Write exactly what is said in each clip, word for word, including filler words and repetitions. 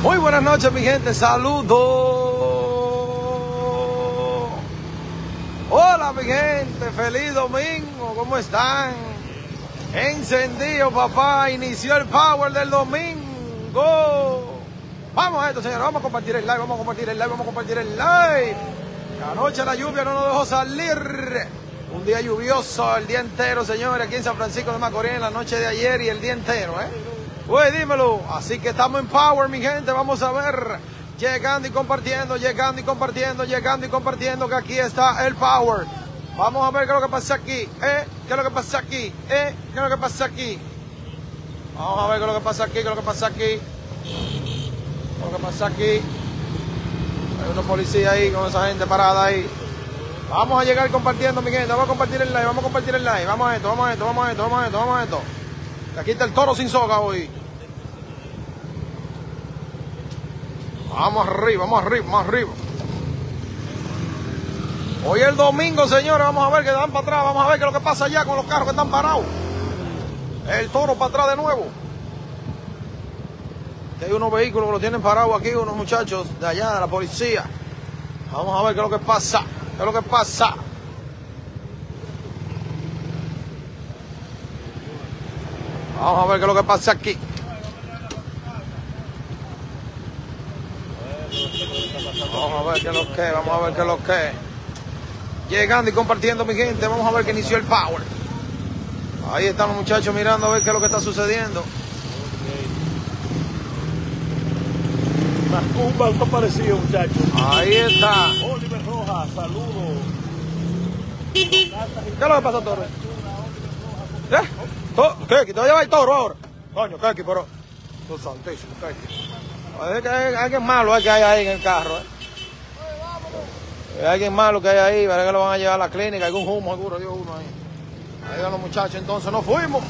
Muy buenas noches, mi gente. Saludos. Hola, mi gente. Feliz domingo. ¿Cómo están? Encendido, papá. Inició el power del domingo. Vamos a esto, señores. Vamos a compartir el live. Vamos a compartir el live. Vamos a compartir el live. Anoche la lluvia no nos dejó salir. Un día lluvioso el día entero, señores. Aquí en San Francisco de Macorís, en la noche de ayer y el día entero, ¿eh? Pues dímelo. Así que estamos en power, mi gente. Vamos a ver. Llegando y compartiendo, llegando y compartiendo, llegando y compartiendo, que aquí está el power. Vamos a ver qué es lo que pasa aquí. ¿Eh? ¿Qué es lo que pasa aquí? ¿Eh? ¿Qué es lo que pasa aquí? Vamos a ver qué es lo que pasa aquí, qué es lo que pasa aquí. ¿Qué es lo que pasa aquí? Hay unos policías ahí con esa gente parada ahí. Vamos a llegar compartiendo, mi gente. Vamos a compartir el live, vamos a compartir el live. Vamos a esto, vamos a esto, vamos a esto, vamos a esto, vamos a esto. Aquí está el toro sin soga hoy. Vamos arriba, vamos arriba, vamos arriba. Hoy es el domingo, señores. Vamos a ver qué dan para atrás. Vamos a ver qué es lo que pasa allá con los carros que están parados. El toro para atrás de nuevo. Aquí hay unos vehículos que lo tienen parados aquí, unos muchachos de allá, de la policía. Vamos a ver qué es lo que pasa. ¿Qué es lo que pasa? Vamos a ver qué es lo que pasa aquí. Vamos a ver qué es lo que, vamos a ver qué es lo que. Llegando y compartiendo, mi gente. Vamos a ver que inició el power. Ahí están los muchachos mirando a ver qué es lo que está sucediendo. Un banco parecido, muchachos. Ahí está. Oliver Rojas, saludos. ¿Qué es lo que pasa, Toro? ¿Eh? ¿Qué? ¿Te va a llevar el toro ahora? Coño, Keki, pero... Tú santísimo, Keki. Es que hay alguien malo que hay ahí en el carro, ¿eh? Hay alguien malo que hay ahí, parece que lo van a llevar a la clínica, algún humo seguro, dio uno ahí. Ahí van los muchachos, entonces nos fuimos.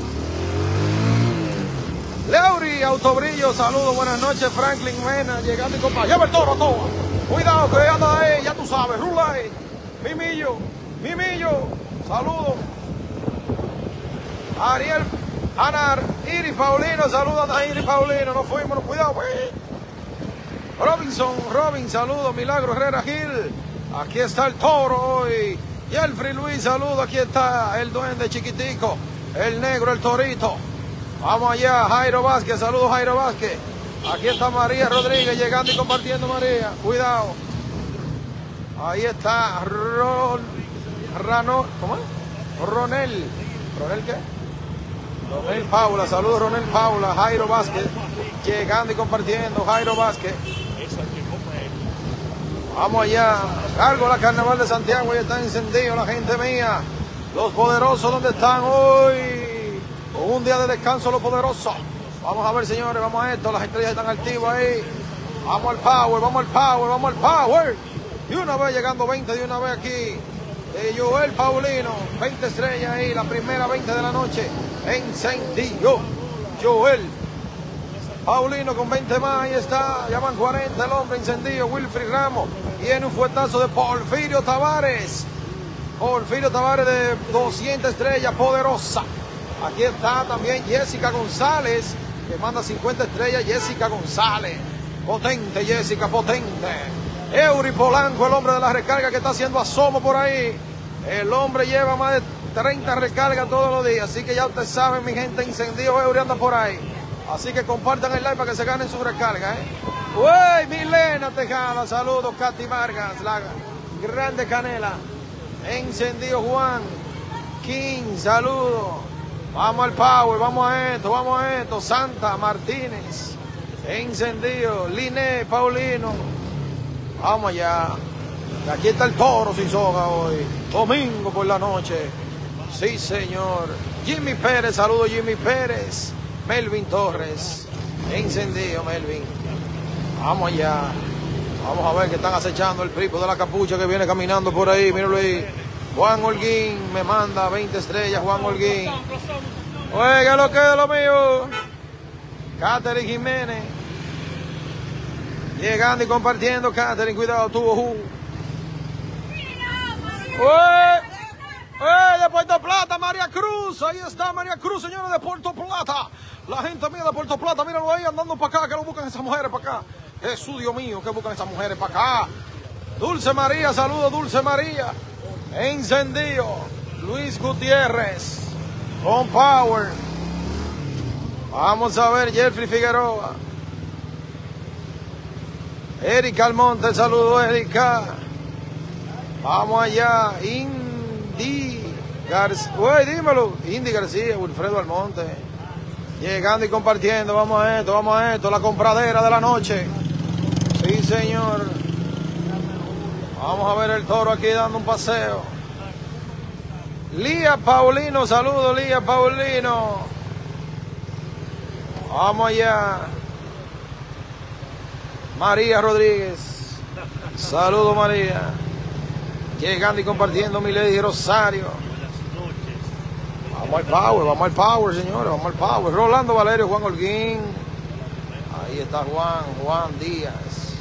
Leury, Autobrillo, saludos, buenas noches, Franklin Mena, llegando y compa. Lleva el toro, toma. Cuidado, que anda ahí, ya tú sabes, rula ahí. Mimillo, Mimillo, saludos. Ariel, Anar, Iris Paulino, saludos a Iris Paulino, nos fuimos, cuidado, pues. Robinson, Robin, saludos, Milagro Herrera Gil. Aquí está el toro hoy. Yelfrey Luis, saludos, aquí está el duende chiquitico, el negro, el torito. Vamos allá, Jairo Vázquez, saludos Jairo Vázquez. Aquí está María Rodríguez llegando y compartiendo, María. Cuidado. Ahí está Ron, Rano, ¿cómo es? Ronel. ¿Ronel qué? Ronel Paula, saludos Ronel Paula, Jairo Vázquez. Llegando y compartiendo, Jairo Vázquez. Vamos allá. Cargo la Carnaval de Santiago y está encendido la gente mía. Los poderosos, ¿dónde están hoy? Con un día de descanso los poderosos. Vamos a ver, señores, vamos a esto. Las estrellas están activas ahí. Vamos al power, vamos al power, vamos al power. Y una vez llegando veinte, de una vez aquí. De Joel Paulino, veinte estrellas ahí, la primera veinte de la noche. Encendido. Joel Paulino con veinte más, ahí está. Ya van cuarenta, el hombre encendido. Wilfrid Ramos. Viene un fuetazo de Porfirio Tavares. Porfirio Tavares de doscientas estrellas, poderosa. Aquí está también Jessica González, que manda cincuenta estrellas. Jessica González, potente Jessica, potente. Eury Polanco, el hombre de la recarga que está haciendo asomo por ahí. El hombre lleva más de treinta recargas todos los días, así que ya ustedes saben, mi gente, encendido Eury anda por ahí. Así que compartan el live para que se ganen su recarga, ¿eh? ¡Uy! Milena Tejada, saludos. Katy Vargas, la grande Canela. Encendido Juan King, saludos. Vamos al power, vamos a esto, vamos a esto. Santa Martínez, encendido. Liné Paulino. Vamos allá. Aquí está el toro sin soga hoy. Domingo por la noche. Sí, señor. Jimmy Pérez, saludos Jimmy Pérez. Melvin Torres, encendido Melvin. Vamos allá. Vamos a ver que están acechando el pripo de la capucha que viene caminando por ahí. Míralo ahí. Juan Holguín me manda veinte estrellas. Juan Holguín. Oiga lo que es lo mío. Catherine Jiménez. Llegando y compartiendo. Catherine, cuidado tú. Uh. ¡Eh, de Puerto Plata, María Cruz! Ahí está María Cruz, señores, de Puerto Plata. La gente mía de Puerto Plata, míralo ahí andando para acá, que lo buscan esas mujeres para acá. Jesús, Dios mío, que buscan esas mujeres para acá. Dulce María, saludos, Dulce María. Encendido. Luis Gutiérrez. Con Power. Vamos a ver, Jeffrey Figueroa. Erika Almonte, saludos, Erika. Vamos allá. Indy García. Uy, dímelo. Indy García, Wilfredo Almonte. Llegando y compartiendo. Vamos a esto, vamos a esto. La compradera de la noche. Sí, señor. Vamos a ver el toro aquí dando un paseo. Lía Paulino, saludos, Lía Paulino. Vamos allá. María Rodríguez. Saludos, María. Llegando y compartiendo, mi Lady Rosario. Vamos al power, vamos al power, señores, vamos al power. Rolando Valerio, Juan Holguín. Ahí está Juan, Juan Díaz.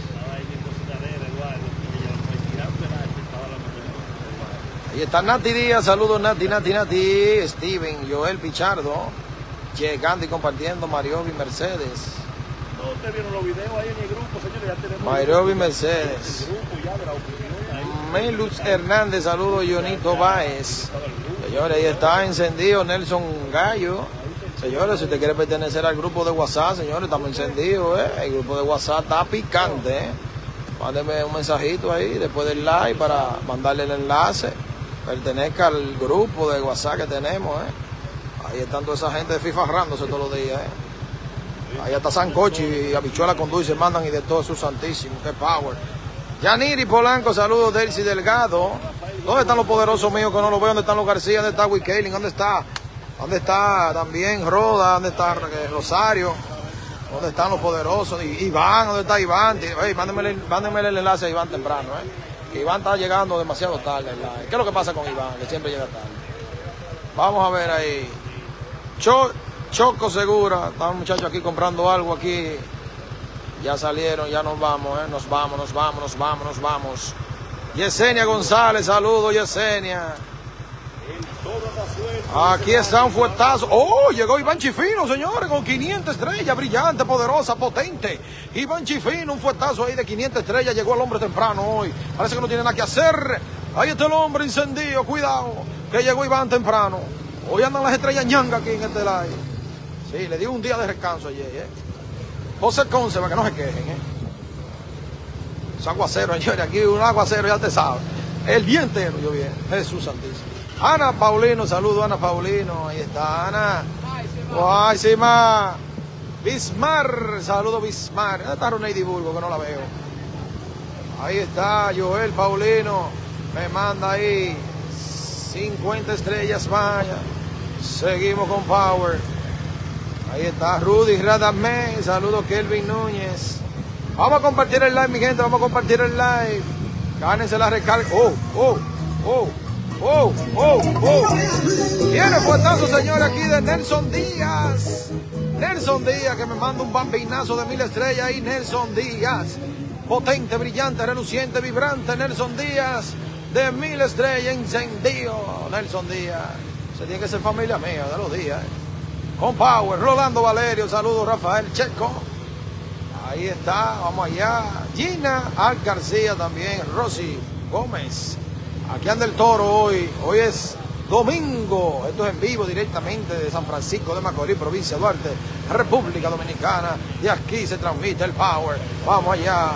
Ahí está Nati Díaz, saludos Nati, Nati, Nati. Steven, Joel Pichardo. Llegando y compartiendo, Mariovi Mercedes. No, ustedes vieron los videos ahí en el grupo, señores. Ya tenemos Mariovi Mercedes. el grupo ya de la opinión. Meluz Hernández, saludos, Jonito Báez. Señores, ahí está encendido Nelson Gallo. Señores, si usted quiere pertenecer al grupo de WhatsApp, señores, estamos encendidos, ¿eh? El grupo de WhatsApp está picante, ¿eh? Mándeme un mensajito ahí después del live para mandarle el enlace. Pertenezca al grupo de WhatsApp que tenemos, ¿eh? Ahí están toda esa gente de FIFA rándose todos los días, ¿eh? Ahí está Sancochi y Habichuela con dulce, mandan y de todo, su santísimo, qué power. Yaniri Polanco, saludos, Delcy Delgado. ¿Dónde están los poderosos míos que no los veo? ¿Dónde están los García? ¿Dónde está Wikeling? ¿Dónde está? ¿Dónde está también Roda? ¿Dónde está Rosario? ¿Dónde están los poderosos? Iván, ¿dónde está Iván? Hey, mándenme, mándenme el enlace a Iván temprano, ¿eh? Que Iván está llegando demasiado tarde. ¿Qué es lo que pasa con Iván? Que siempre llega tarde. Vamos a ver ahí. Cho, Choco Segura. Están muchachos aquí comprando algo aquí. Ya salieron, ya nos vamos, ¿eh? Nos vamos, nos vamos, nos vamos, nos vamos. Yesenia González, saludos, Yesenia. Aquí está un fuetazo. ¡Oh! Llegó Iván Chifino, señores, con quinientas estrellas, brillante, poderosa, potente. Iván Chifino, un fuetazo ahí de quinientas estrellas. Llegó el hombre temprano hoy. Parece que no tiene nada que hacer. Ahí está el hombre encendido, cuidado, que llegó Iván temprano. Hoy andan las estrellas ñanga aquí en este live. Sí, le dio un día de descanso ayer, ¿eh? José Conce, para que no se quejen, ¿eh? Es aguacero, señores, aquí un aguacero, ya te sabes. El día entero yo bien, Jesús santísimo. Ana Paulino, saludo Ana Paulino, ahí está Ana. Ay, sí, ma. Bismar, saludo Bismar. ¿Dónde está Roney Burgo, que no la veo? Ahí está Joel Paulino, me manda ahí cincuenta estrellas, vaya. Seguimos con Power. Ahí está Rudy Radamé, saludos Kelvin Núñez. Vamos a compartir el live, mi gente, vamos a compartir el live. Gánense la recarga. Oh, oh, oh, oh, oh, oh. Viene fuetazo, señor, aquí de Nelson Díaz. Nelson Díaz, que me manda un bambinazo de mil estrellas ahí, Nelson Díaz. Potente, brillante, reluciente, vibrante, Nelson Díaz. De mil estrellas, encendido, Nelson Díaz. Se tiene que ser familia mía de los días, ¿eh? Con Power, Rolando Valerio, saludos Rafael Checo. Ahí está, vamos allá. Gina Al García también, Rosy Gómez. Aquí anda el toro hoy. Hoy es domingo. Esto es en vivo directamente de San Francisco de Macorís, provincia de Duarte, República Dominicana. Y aquí se transmite el Power. Vamos allá.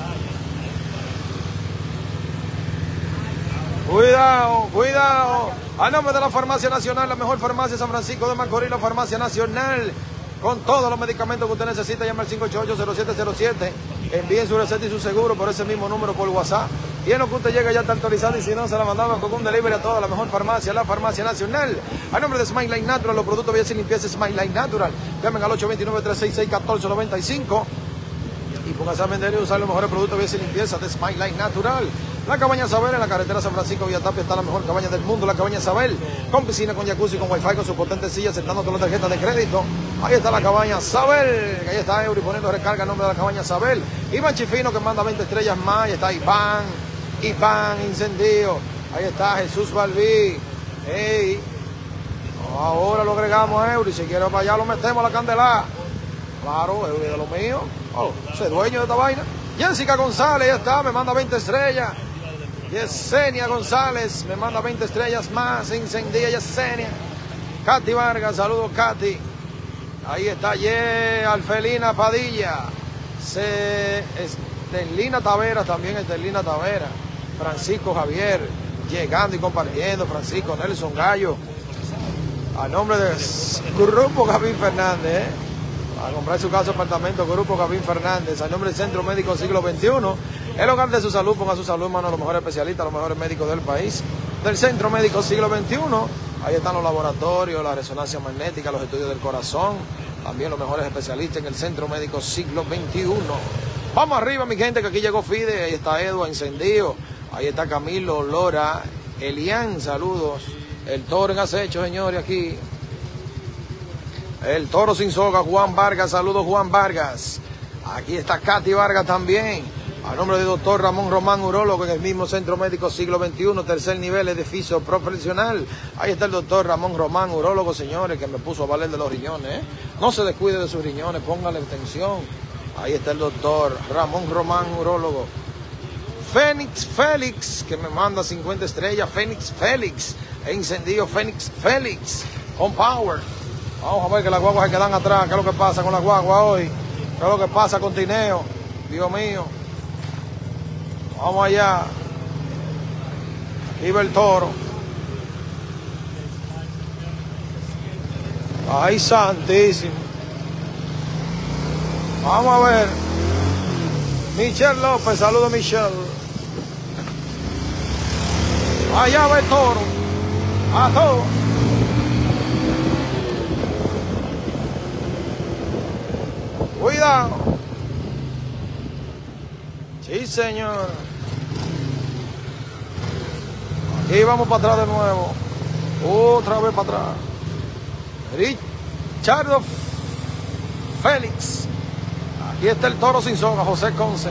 Cuidado, cuidado. A nombre de la Farmacia Nacional, la mejor farmacia de San Francisco de Macorís, la Farmacia Nacional. Con todos los medicamentos que usted necesita, llama al cinco ocho ocho, cero siete cero siete. Envíen su receta y su seguro por ese mismo número por WhatsApp. Y en lo que usted llega ya está actualizado, y si no, se la mandamos con un delivery a toda la mejor farmacia, la Farmacia Nacional. A nombre de Smile Line Natural, los productos belleza y limpieza Smile Line Natural. Llamen al ocho dos nueve, tres seis seis, uno cuatro nueve cinco. Y póngase a vender y usar los mejores productos de belleza y limpieza de Smile Line Natural. La Cabaña Sabel, en la carretera San Francisco Villa Tapia, está la mejor cabaña del mundo, la Cabaña Sabel, con piscina, con jacuzzi, con wifi, con sus potentes sillas, aceptando todas las tarjetas de crédito. Ahí está la Cabaña Sabel, ahí está Euri poniendo recarga en nombre de la Cabaña Sabel. Iván Chifino, que manda veinte estrellas más. Ahí está Iván, Iván Incendio. Ahí está Jesús Balbí, Hey. Ahora lo agregamos a Eury. Si quiere para allá lo metemos a la candela. Claro, Eury de lo mío. Oh, soy dueño de esta vaina. Jessica González, ya está, me manda veinte estrellas. Yesenia González, me manda veinte estrellas más. Encendía Yesenia. Katy Vargas, saludos Katy. Ahí está Ye, Alfelina Padilla. Se, Estelina Tavera, también Estelina Tavera. Francisco Javier, llegando y compartiendo. Francisco Nelson Gallo. A nombre del Grupo Gavín Fernández, ¿eh? A comprar su casa de apartamento, Grupo Gavín Fernández. A nombre del Centro Médico Siglo veintiuno. El hogar de su salud, ponga su salud en manos de los mejores especialistas, los mejores médicos del país. Del Centro Médico Siglo veintiuno. Ahí están los laboratorios, la resonancia magnética, los estudios del corazón. También los mejores especialistas en el Centro Médico Siglo veintiuno. Vamos arriba, mi gente, que aquí llegó Fide. Ahí está Edward encendido. Ahí está Camilo, Lora, Elian, saludos. El toro en acecho, señores, aquí. El toro sin soga, Juan Vargas, saludos Juan Vargas. Aquí está Katy Vargas también. A nombre del doctor Ramón Román, urólogo en el mismo Centro Médico Siglo veintiuno, tercer nivel, edificio profesional. Ahí está el doctor Ramón Román, urólogo, señores, que me puso a valer de los riñones. ¿eh? No se descuide de sus riñones, póngale atención. Ahí está el doctor Ramón Román, urólogo. Fénix Félix, que me manda cincuenta estrellas. Fénix Félix, encendido Fénix Félix, con power. Vamos a ver que las guaguas se quedan atrás. ¿Qué es lo que pasa con las guaguas hoy? ¿Qué es lo que pasa con Tineo? Dios mío. Vamos allá. Aquí va el toro. Ay, santísimo. Vamos a ver. Michelle López, saludos Michelle. Allá va el toro. A todo. Cuidado. Sí, señor. Aquí vamos para atrás de nuevo. Otra vez para atrás. Richardo Félix. Aquí está el toro sin soga, José Conce.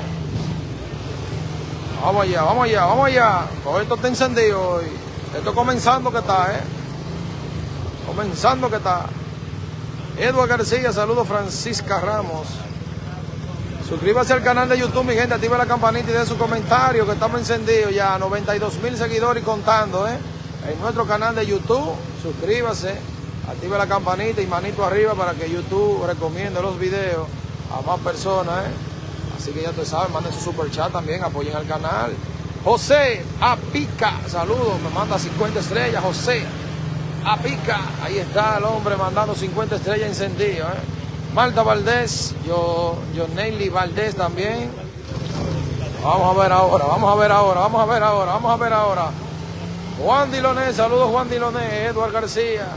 Vamos allá, vamos allá, vamos allá. Todo esto está encendido hoy. Esto comenzando que está, ¿eh? Comenzando que está. Edward García, saludos Francisca Ramos. Suscríbase al canal de YouTube, mi gente, active la campanita y dé su comentario, que estamos encendidos ya, noventa y dos mil seguidores y contando, ¿eh? En nuestro canal de YouTube, suscríbase, active la campanita y manito arriba para que YouTube recomiende los videos a más personas, ¿eh? Así que ya te saben, manden su super chat también, apoyen al canal. José Apica, saludos, me manda cincuenta estrellas, José Apica, ahí está el hombre mandando cincuenta estrellas encendido, ¿eh? Marta Valdés, yo, yo Nelly Valdés también. Vamos a ver ahora, vamos a ver ahora, vamos a ver ahora, vamos a ver ahora. Juan Diloné, saludos Juan Diloné, Eduard García.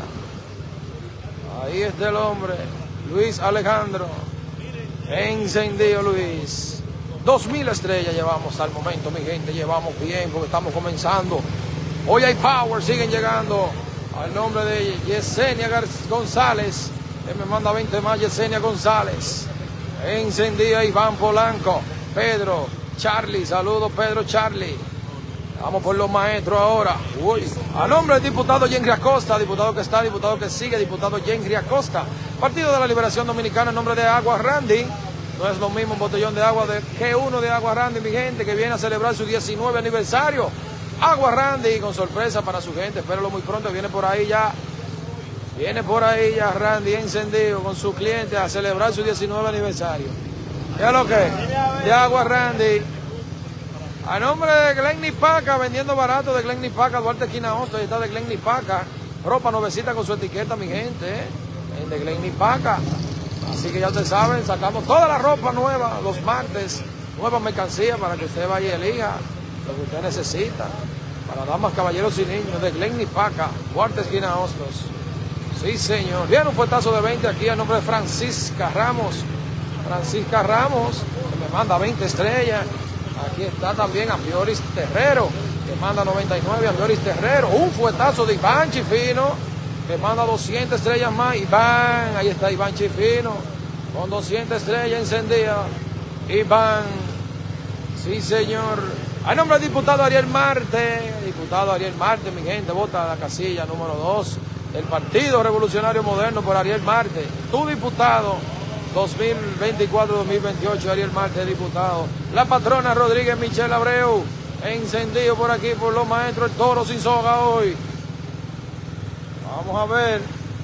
Ahí está el hombre. Luis Alejandro. Encendido Luis. Dos mil estrellas llevamos al momento, mi gente. Llevamos bien porque estamos comenzando. Hoy hay power, siguen llegando. Al nombre de Yesenia Gar González. Que me manda veinte más, Yesenia González. Encendida Iván Polanco. Pedro, Charlie, saludos Pedro, Charlie. Vamos por los maestros ahora. Uy. A nombre del diputado Yenry Acosta, diputado que está, diputado que sigue, diputado Yenry Acosta. Partido de la Liberación Dominicana en nombre de Agua Randy. No es lo mismo un botellón de agua de, que uno de Agua Randy, mi gente, que viene a celebrar su diecinueve aniversario. Agua Randy con sorpresa para su gente. Espérenlo muy pronto, viene por ahí ya. Viene por ahí ya Randy encendido con sus clientes a celebrar su diecinueve aniversario. ¿Qué es lo que? De Agua Randy. A nombre de Glenny Paca, vendiendo barato de Glenny Paca, Duarte Esquina Hosto, ahí está de Glenny Paca. Ropa nuevecita con su etiqueta, mi gente, ¿eh? De Glenny Paca. Así que ya ustedes saben, sacamos toda la ropa nueva los martes, nueva mercancía para que usted vaya y elija lo que usted necesita. Para damas, caballeros y niños, de Glenny Paca, Duarte Esquina Hostos. Sí, señor. Viene un fuetazo de veinte aquí a nombre de Francisca Ramos. Francisca Ramos, que me manda veinte estrellas. Aquí está también Ambioris Terrero, que manda noventa y nueve, Ambioris Terrero. Un fuetazo de Iván Chifino, que manda doscientas estrellas más. Iván, ahí está Iván Chifino, con doscientas estrellas encendidas. Iván, sí señor. A nombre del diputado Ariel Marte, diputado Ariel Marte, mi gente, vota la casilla número dos del Partido Revolucionario Moderno por Ariel Marte. Tu diputado dos mil veinticuatro dos mil veintiocho, Ariel Marte, diputado. La patrona Rodríguez Michelle Abreu, encendido por aquí por los maestros, el toro sin soga hoy. Vamos a ver.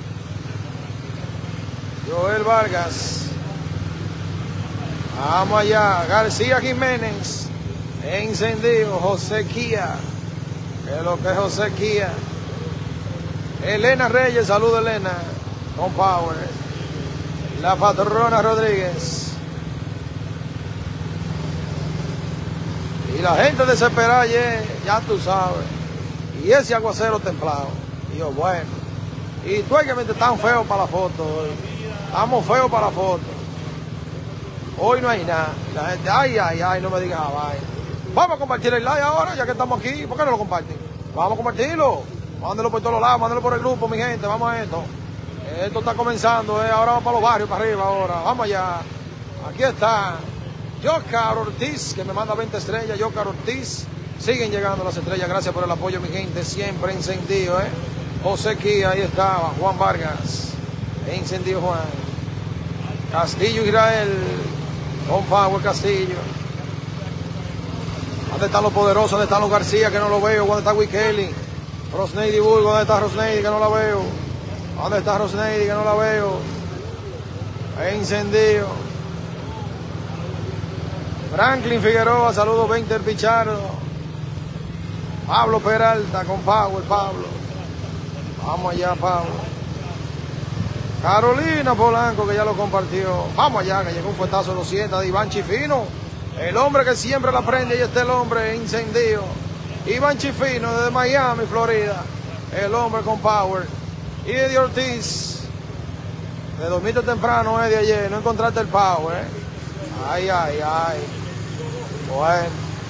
Joel Vargas. Vamos allá. García Jiménez. Encendido. José Kia. ¿Qué es lo que es José Kia? Elena Reyes. Saludos, Elena. Con Power. La patrona Rodríguez. Y la gente desesperada, yeah, ya tú sabes. Y ese aguacero templado. Y yo, bueno. Y tú hay que meter tan feo para la foto hoy. Estamos feos para la foto. Hoy no hay nada. La gente, ay, ay, ay, no me digas vaina. Vamos a compartir el live ahora, ya que estamos aquí. ¿Por qué no lo comparten? Vamos a compartirlo. Mándelo por todos lados, mándelo por el grupo, mi gente. Vamos a esto. Esto está comenzando, ¿eh? Ahora vamos para los barrios, para arriba ahora. Vamos allá. Aquí está Yocar Ortiz, que me manda veinte estrellas. Yocar Ortiz. Siguen llegando las estrellas. Gracias por el apoyo, mi gente. Siempre encendido, ¿eh? José Kia, ahí estaba. Juan Vargas. Encendido Juan. Castillo Israel. Con Power Castillo. ¿Dónde están los poderosos? ¿Dónde están los García, que no lo veo? ¿Dónde está Wikeli? Rosneidy Burgo, ¿dónde está Rosneidy, que no la veo? ¿Dónde está Rosneidy, que no la veo? Encendido. Franklin Figueroa, saludos veinte Pichardo. Pablo Peralta con Power, Pablo. Vamos allá, Pablo. Carolina Polanco, que ya lo compartió. Vamos allá, que llegó un fuetazo de los siete de Iván Chifino. El hombre que siempre la prende, y este el hombre encendido. Iván Chifino desde Miami, Florida. El hombre con Power. Y Eddie Ortiz. De dormirte temprano, Eddie, ayer. No encontraste el Power, ¿eh? Ay, ay, ay. Bueno.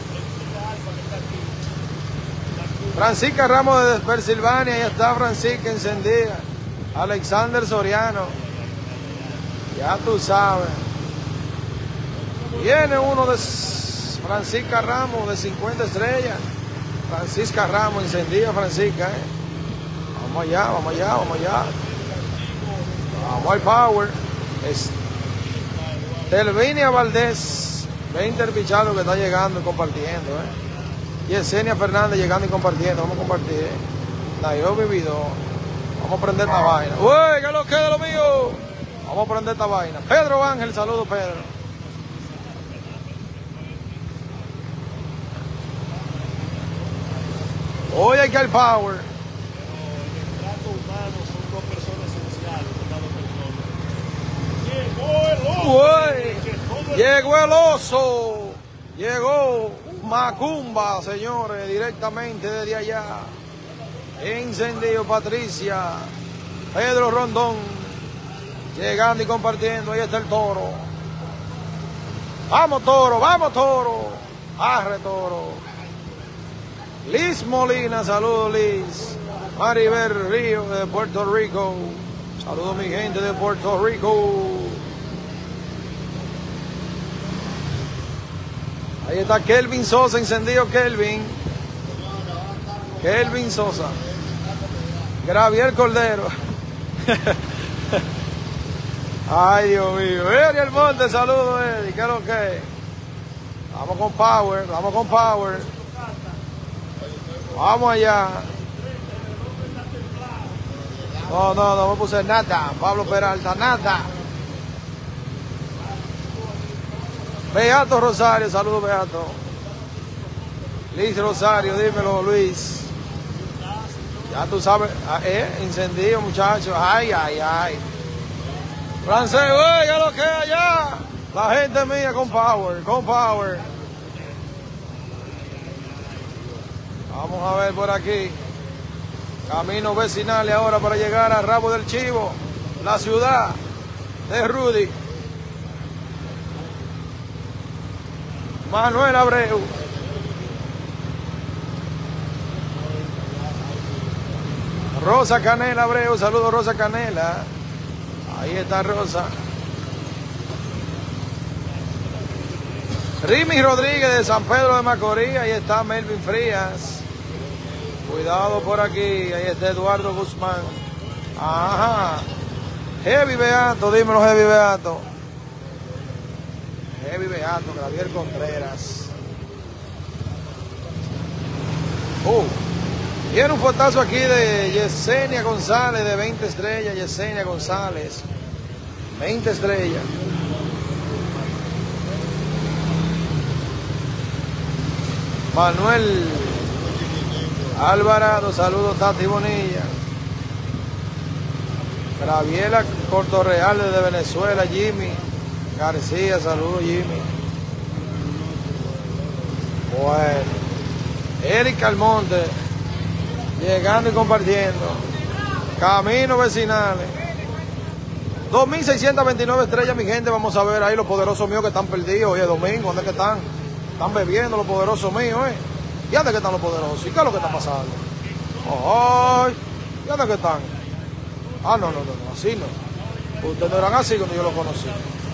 Francisca Ramos de Pensilvania. Ahí está Francisca encendida. Alexander Soriano. Ya tú sabes. Viene uno de Francisca Ramos de cincuenta estrellas. Francisca Ramos, encendida Francisca, ¿eh? Vamos allá, vamos allá, vamos allá. Vamos al Power. Es Telvinia Valdés, veinte Pichado, que está llegando y compartiendo, ¿eh? Y Yesenia Fernández llegando y compartiendo. Vamos a compartir, ¿eh? Nayobi Vidó. Vamos a prender esta vaina. ¡Uy, qué es lo que es de lo mío! Vamos a prender esta vaina. Pedro Ángel, saludo Pedro. Hoy hay que al Power. El trato humano son dos personas esenciales, cada persona. Llegó el oso. Llegó el oso. Llegó Macumba, señores, directamente desde allá. Encendido Patricia. Pedro Rondón. Llegando y compartiendo. Ahí está el toro. Vamos, toro, vamos, toro. Arre, toro. Liz Molina, saludos Liz. Maribel Río de Puerto Rico. Saludos mi gente de Puerto Rico. Ahí está Kelvin Sosa, encendido Kelvin. Kelvin Sosa. Gravier Cordero. Ay, Dios mío. Eddie El Monte, saludos Eddie. ¿Qué es lo que es? Vamos con Power, vamos con Power. Vamos allá. No, no, no me puse nada. Pablo Peralta, nada. Beato Rosario, saludos Beato. Luis Rosario, dímelo Luis. Ya tú sabes, eh, encendido muchachos. Ay, ay, ay. Francés, oiga lo que es allá. La gente mía con Power, con Power. Vamos a ver por aquí. Camino vecinal ahora para llegar a Rabo del Chivo, la ciudad de Rudy. Manuel Abreu. Rosa Canela Abreu, saludos Rosa Canela. Ahí está Rosa. Rimi Rodríguez de San Pedro de Macorís. Ahí está Melvin Frías. Cuidado por aquí. Ahí está Eduardo Guzmán. Ajá. Heavy Beato, dímelo Heavy Beato. Heavy Beato, Javier Contreras. Uh, tiene un fuetazo aquí de Yesenia González de veinte estrellas. Yesenia González, veinte estrellas. Manuel Alvarado, saludos Tati Bonilla. Graviela Cortorreal desde Venezuela, Jimmy García, saludos Jimmy. Bueno, Eric Almonte, llegando y compartiendo. Caminos vecinales. dos mil seiscientas veintinueve estrellas, mi gente. Vamos a ver ahí los poderosos míos que están perdidos. Hoy es domingo, ¿dónde que están? Están bebiendo los poderosos míos, ¿eh? ¿Y dónde que están los poderosos? ¿Y qué es lo que está pasando? ¡Ay! ¿Y dónde que están? Ah, no, no, no, no, así no. Ustedes no eran así cuando yo los conocí.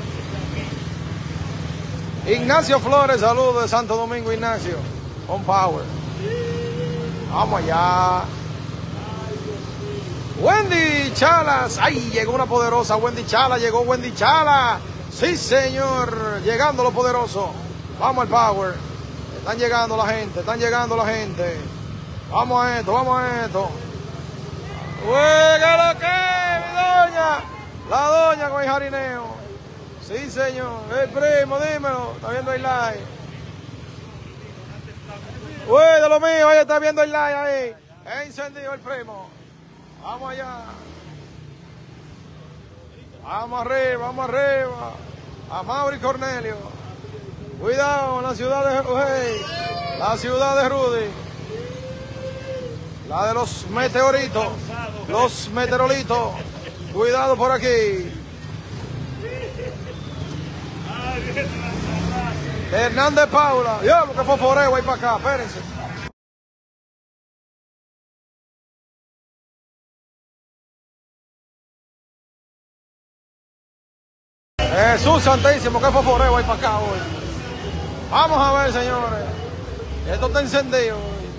Ignacio Flores, saludos de Santo Domingo, Ignacio. On Power. Vamos allá. Wendy Chalas. Ay, llegó una poderosa. Wendy Chalas, llegó Wendy Chalas. Sí, señor. Llegando lo poderoso. Vamos al Power. Están llegando la gente, están llegando la gente. Vamos a esto, vamos a esto. ¡Juega lo que, mi doña! La doña con el jarineo. Sí, señor. El primo, dímelo. Está viendo el live. Uy, de lo mío, ahí está viendo el live ahí. Encendido el primo. Vamos allá. Vamos arriba, vamos arriba. A Mauri Cornelio. Cuidado, la ciudad de hey, la ciudad de Rudy. La de los meteoritos. Los meteorolitos. Cuidado por aquí. Hernández Paula. Diablo, que foforeo ahí para acá. Espérense. Jesús Santísimo, que foforeo ahí para acá hoy. Vamos a ver, señores. Esto está encendido.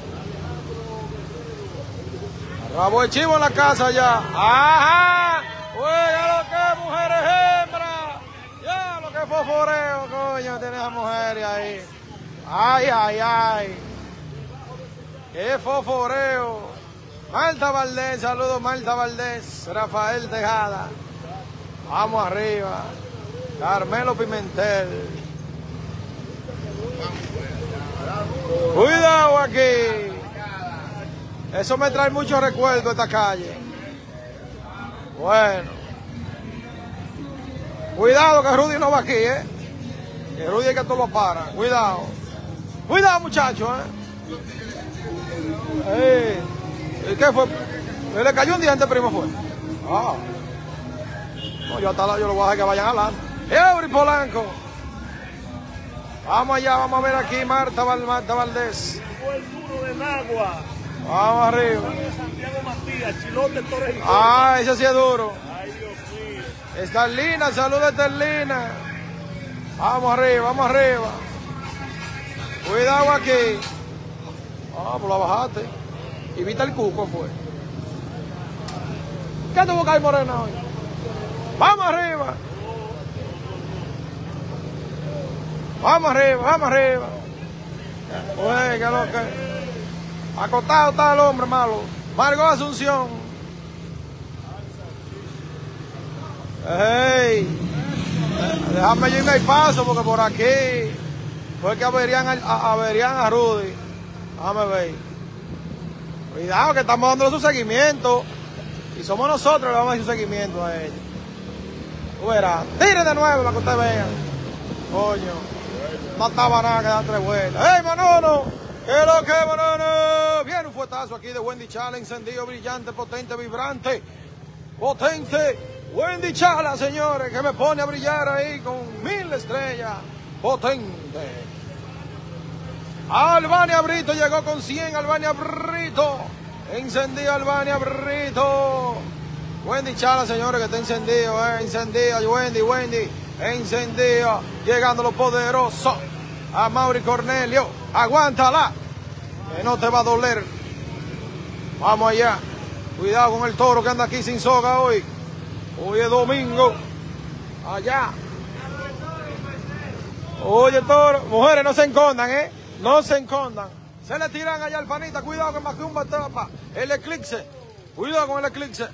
Rabo de chivo en la casa ya. ¡Ajá! ¡Juega lo que mujeres hembras! ¡Ya lo que foforeo, coño! Tiene a mujeres ahí. ¡Ay, ay, ay! ¡Qué foforeo! Marta Valdés, saludos Marta Valdés. Rafael Tejada. Vamos arriba. Carmelo Pimentel. Cuidado aquí. Eso me trae muchos recuerdos de esta calle. Bueno. Cuidado que Rudy no va aquí, ¿eh? Que Rudy es que todo lo para. Cuidado. Cuidado, muchachos, ¿eh? ¿Y qué fue? ¿Le cayó un diente, primo, fue? Ah. No, yo hasta la, yo lo voy a dejar que vayan adelante. Eury Polanco. Vamos allá, vamos a ver aquí Marta, Val, Marta Valdés. Fue el duro de Nagua. Vamos arriba. Santiago Matías, Chilote Torres. Ah, ese sí es duro. Ay, Dios mío. Estarlina, saludos Estarlina. Vamos arriba, vamos arriba. Cuidado aquí. Ah, pues la bajaste. Y viste el cuco, fue. ¿Qué tuvo que hay Morena hoy? Vamos arriba. Vamos arriba, vamos arriba. Oye, que lo que. Acostado está el hombre malo. Margot Asunción. Hey. Déjame yo irme el paso porque por aquí fue que averían a, averían a Rudy. Déjame ver. Cuidado que estamos dando su seguimiento. Y somos nosotros que vamos a dar su seguimiento a ellos. Tú verás. Tire de nuevo para que ustedes vean. Coño. No estaba nada que dar tres vueltas. ¡Hey, Manolo! ¿Qué es lo que, Manolo? Viene un fuetazo aquí de Wendy Chala, encendido, brillante, potente, vibrante. Potente. Wendy Chala, señores, que me pone a brillar ahí con mil estrellas. Potente. Albania Brito llegó con cien. Albania Brito. Encendido Albania Brito. Wendy Chala, señores, que está encendido, eh. Encendido, Wendy, Wendy. Encendido. Llegando los poderosos. a Mauri Cornelio. Aguántala, que no te va a doler. Vamos allá. Cuidado con el toro que anda aquí sin soga hoy. Hoy es domingo. Allá. Oye, toro. Mujeres, no se encondan, ¿eh? No se encondan. Se le tiran allá al panita. Cuidado que Macumba tapa. El eclipse. Cuidado con el eclipse.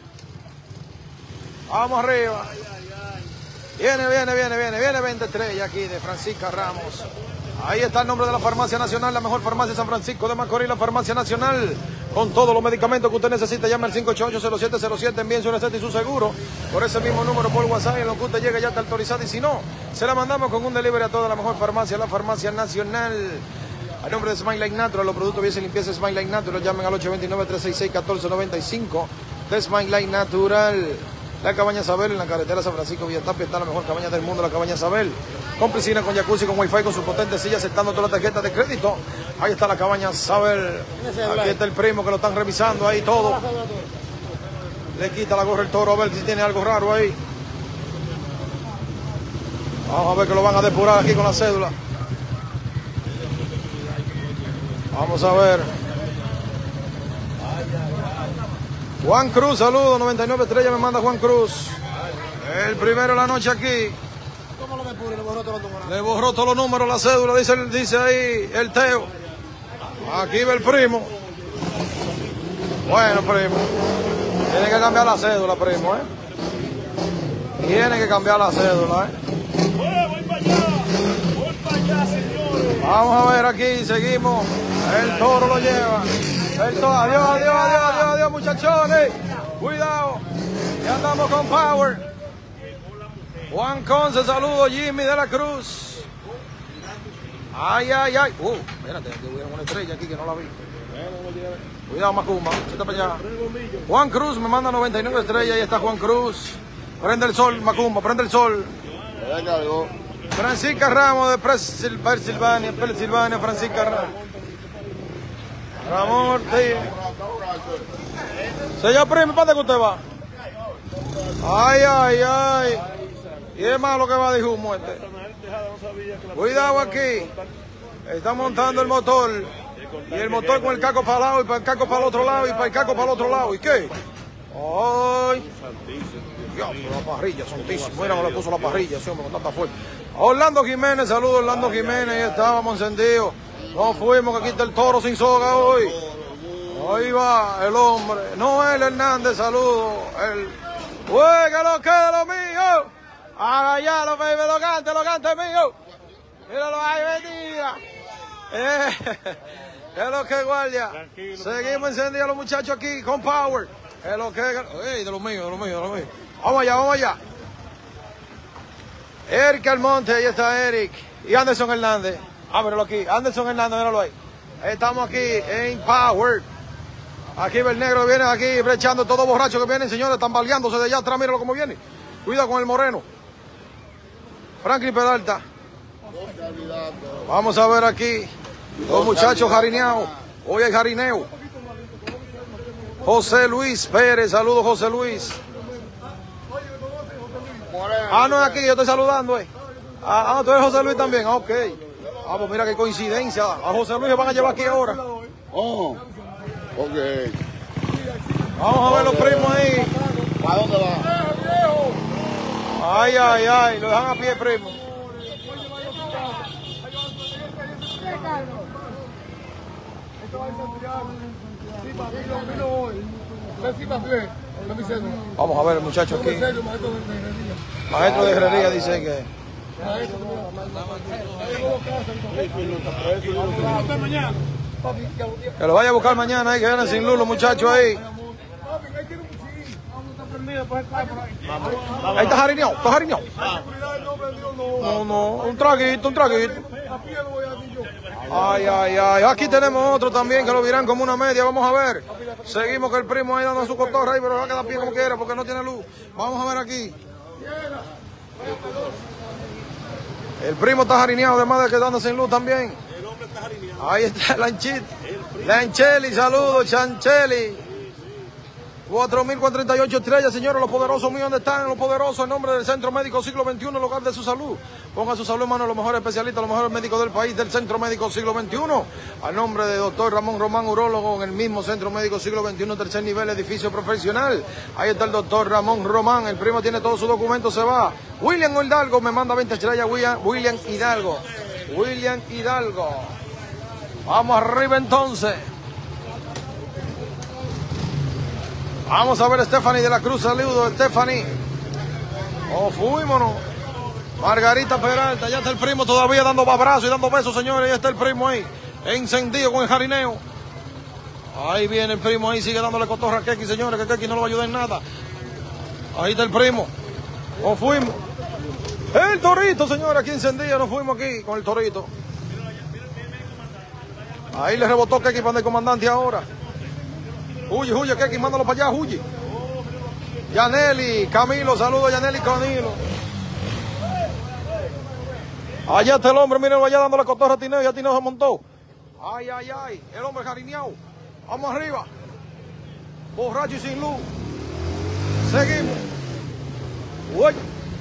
Vamos arriba. Viene, viene, viene, viene. Viene veintitrés ya aquí de Francisca Ramos. Ahí está el nombre de la Farmacia Nacional, la mejor farmacia de San Francisco de Macorís, la Farmacia Nacional. Con todos los medicamentos que usted necesita, llame al cinco ocho ocho, cero siete cero siete, envíen su receta y su seguro por ese mismo número por WhatsApp, en lo que usted llegue ya está autorizado, y si no, se la mandamos con un delivery a toda la mejor farmacia, la Farmacia Nacional. A nombre de Smile Like Natural, los productos belleza y limpieza Smile Like Natural, llamen al ocho dos nueve, tres seis seis, uno cuatro nueve cinco de Smile Like Natural. La Cabaña Sabel en la carretera San Francisco Villatapia está la mejor cabaña del mundo, la Cabaña Sabel. Con piscina, con jacuzzi, con wifi, con su potente silla, aceptando todas las tarjetas de crédito. Ahí está la Cabaña Sabel. Aquí está el primo que lo están revisando ahí todo. Le quita la gorra el toro a ver si tiene algo raro ahí. Vamos a ver que lo van a depurar aquí con la cédula. Vamos a ver. Juan Cruz, saludos, noventa y nueve estrellas me manda Juan Cruz. El primero de la noche aquí. ¿Cómo lo depura? Le borró todos los números. Le borró todos los números, la cédula, dice, dice ahí el Teo. Aquí va el primo. Bueno, primo. Tiene que cambiar la cédula, primo, ¿eh? Tiene que cambiar la cédula, ¿eh? Voy para allá, voy para allá, señores. Vamos a ver aquí, seguimos. El toro lo lleva. El toro, adiós, adiós, adiós, adiós, adiós, muchachones. Cuidado. Ya andamos con Power. Juan Conce, saludos, Jimmy de la Cruz. Ay, ay, ay. Uh, espérate, que hubiera una estrella aquí que no la vi. Cuidado, Macumba. Está para allá. Juan Cruz me manda noventa y nueve estrellas. Ahí está Juan Cruz. Prende el sol, Macumba, prende el sol. Francisca Ramos de Pensilvania, Pensilvania, Francisca Ramos. Ramón Ortiz. Señor primo, ¿para dónde usted va? Ay, ay, ay. Y es malo que va de humo este. Cuidado aquí. Está montando el motor. Y el motor con el caco para el lado y para el caco para el otro lado y para el caco para el otro lado. ¿Y qué? Ay. Diablo, la parrilla, santísimo. Mira cómo le puso la parrilla, ese hombre con tanta fuerza. Orlando Jiménez, saludos Orlando Jiménez. Ahí estábamos encendidos. No fuimos, que aquí está el toro sin soga hoy. Ahí va el hombre. Noel Hernández, saludos. El... ¡Uy, que lo quede lo mío! ¡Allá, lo baby, lo cante, lo cante mío! ¡Míralo ahí, bendiga! Eh, es lo que guardia. Tranquilo, seguimos encendidos los muchachos aquí con Power. Es lo que... ¡Ey, de los míos, de los míos, de los míos! Vamos allá, vamos allá. Eric Almonte, ahí está Eric. Y Anderson Hernández. Ábrelo aquí. Anderson Hernández, míralo ahí. Estamos aquí en Power. Aquí ve el negro, viene aquí brechando todos borrachos que vienen, señores, tambaleándose de allá atrás, míralo cómo viene. Cuidado con el moreno. Franklin Peralta. Vamos a ver aquí. Los muchachos jarineados. Hoy hay jarineo. José Luis Pérez, saludos José Luis. Ah, no es aquí, yo estoy saludando, eh. Ah, ah, tú eres José Luis también, ah, ok. Ah, pues mira qué coincidencia. A José Luis se van a llevar aquí ahora. Oh, ok. Vamos a ver los primos ahí. ¿A dónde va? Ay, ay, ay, lo dejan a pie, primo. Vamos a ver el muchacho aquí. Maestro de herrería dice que... Que lo vaya a buscar mañana, ahí que vienen sin luz los muchachos ahí. Ahí está jarineado, está jarineado. No, no, un traguito, un traguito. Ay, ay, ay. Aquí tenemos otro también que lo virán como una media. Vamos a ver. Seguimos que el primo ahí dando su cotorra ahí, pero va a quedar pie como quiera porque no tiene luz. Vamos a ver aquí. El primo está jarineado, además de quedando sin luz también. El hombre está jarineado. Ahí está Lanchit. Lancheli, saludos, Chancheli. cuatro mil cuatrocientos treinta y ocho estrellas, señores, los poderosos míos, ¿dónde están? Los poderosos, en nombre del Centro Médico Siglo veintiuno, el hogar de su salud. Ponga su salud en manos de los mejores especialistas, los mejores médicos del país, del Centro Médico Siglo veintiuno. Al nombre de doctor Ramón Román, urólogo, en el mismo Centro Médico Siglo veintiuno, tercer nivel, edificio profesional. Ahí está el doctor Ramón Román, el primo tiene todos sus documentos, se va. William Hidalgo me manda veinte estrellas, William, William Hidalgo. William Hidalgo. Vamos arriba entonces. Vamos a ver a Stephanie de la Cruz, saludos Stephanie. Oh, fuímonos. Margarita Peralta, ya está el primo todavía dando abrazos y dando besos, señores. Ya está el primo ahí, encendido con el jarineo. Ahí viene el primo ahí, sigue dándole cotorra a Keki, señores, que Keki no lo va a ayudar en nada. Ahí está el primo. Oh, fuimos. El torito, señores, aquí encendido, nos fuimos aquí con el torito. Ahí le rebotó Keki para el comandante ahora. Huye, huye, Keki, mándalo para allá, huye. Yaneli, Camilo, saludos a Yaneli, Camilo. Allá está el hombre, miren, allá dándole cotorra a Tineo, ya Tineo se montó. Ay, ay, ay, el hombre jarineado. Vamos arriba. Borracho y sin luz. Seguimos. Uy.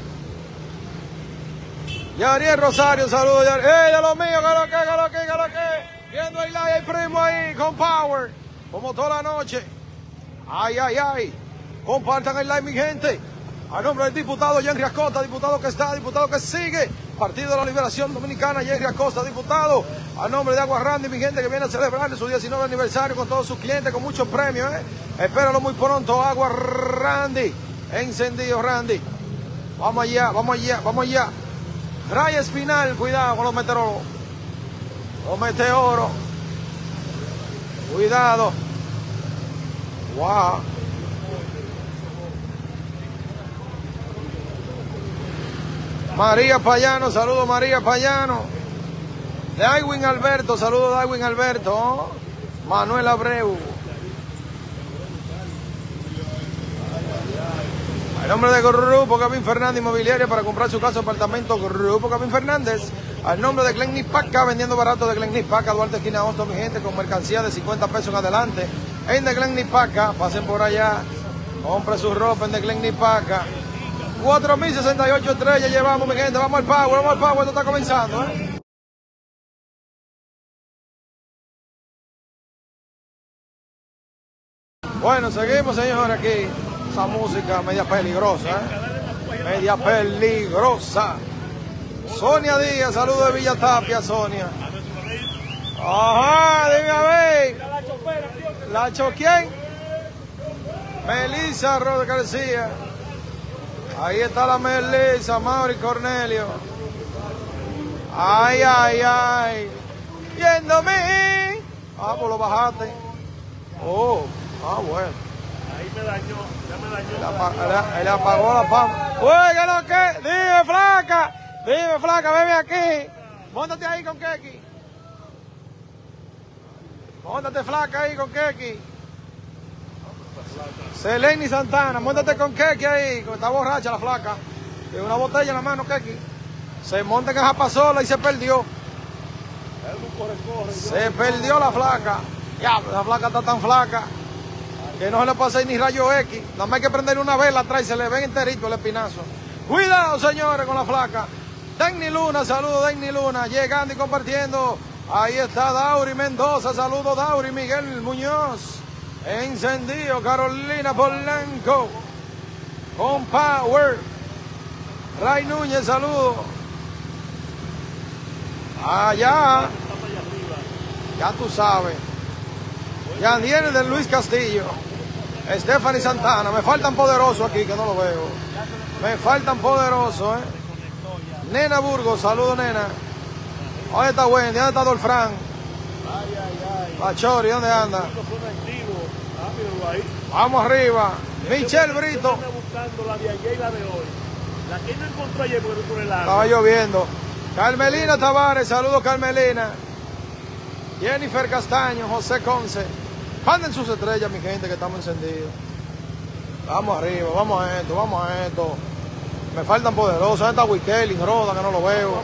Yariel Rosario, saludos, Yariel. ¡Ey, de lo mío, que lo que, que lo que, que lo que! Viendo el live, el primo ahí, con power. Como toda la noche. Ay, ay, ay. Compartan el live, mi gente. A nombre del diputado Henry Acosta, diputado que está, diputado que sigue. Partido de la Liberación Dominicana, Henry Acosta, diputado. A nombre de Agua Randy, mi gente que viene a celebrar su diecinueve aniversario con todos sus clientes, con muchos premios. ¿eh? Espéralo muy pronto, Agua Randy. Encendido, Randy. Vamos allá, vamos allá, vamos allá. Raya Espinal, cuidado con los meteorólogos. Los meteoros. Cuidado. Wow. María Payano, saludos María Payano. Darwin Alberto, saludos Darwin Alberto. Manuel Abreu. El nombre de Grupo Gavin Fernández Inmobiliaria para comprar su casa o apartamento, Grupo Gavin Fernández. Al nombre de Glen Nipaca, vendiendo barato de Glen Nipaca, Duarte esquina Austin, mi gente, con mercancía de cincuenta pesos en adelante. En de Glen Nipaca, pasen por allá, compre su ropa en de Glen Nipaca. cuatro mil sesenta y ocho estrellas llevamos, mi gente, vamos al power, vamos al power, esto está comenzando, ¿eh? Bueno, seguimos, señores, aquí. Esa música media peligrosa, ¿eh? Media peligrosa. Sonia Díaz, saludos de Villa Tapia, Sonia. Ajá, dime a ver. ¿La cho quién? Melissa Rodríguez García. Ahí está la Melissa, Mauri Cornelio. Ay, ay, ay. Viéndome. Ah, pues lo bajaste. Oh, ah, bueno. Ahí me dañó, ya me dañó. Él, él, él apagó la pama. Oiga lo que, dime flaca, dime flaca, ven aquí. Móntate ahí con Keki. Móntate flaca ahí con Keki. Seleni Santana, móntate con Keki ahí, que está borracha la flaca. Tiene una botella en la mano, Keki. Se monta en japa sola y se perdió. Se perdió la flaca. Ya, la flaca está tan flaca que no se le pasa ni rayo X. Nada más hay que prenderle una vela atrás y se le ve enterito el espinazo. Cuidado, señores, con la flaca. Denny Luna, saludos Denny Luna, llegando y compartiendo. Ahí está Dauri Mendoza, saludos Dauri, Miguel Muñoz. Encendido, Carolina Polanco. Con Power. Ray Núñez, saludos. Allá. Ya tú sabes. Yandiel de Luis Castillo. Stephanie Santana. Me faltan poderosos aquí que no lo veo. Me faltan poderosos, ¿eh? Nena Burgos, saludos nena. ¿Dónde está Wendy? ¿Dónde está Dolfran? Pachori, ¿dónde anda? Vamos arriba. Michelle Brito. Buscando la de ayer y la de hoy. La que no encontró ayer por el agua. Estaba lloviendo. Carmelina Tavares, saludos Carmelina. Jennifer Castaño, José Conce. Manden sus estrellas, mi gente, que estamos encendidos. Vamos arriba, vamos a esto, vamos a esto. Me faltan poderosos. ¿Dónde está Wikelin, Roda, que no lo veo?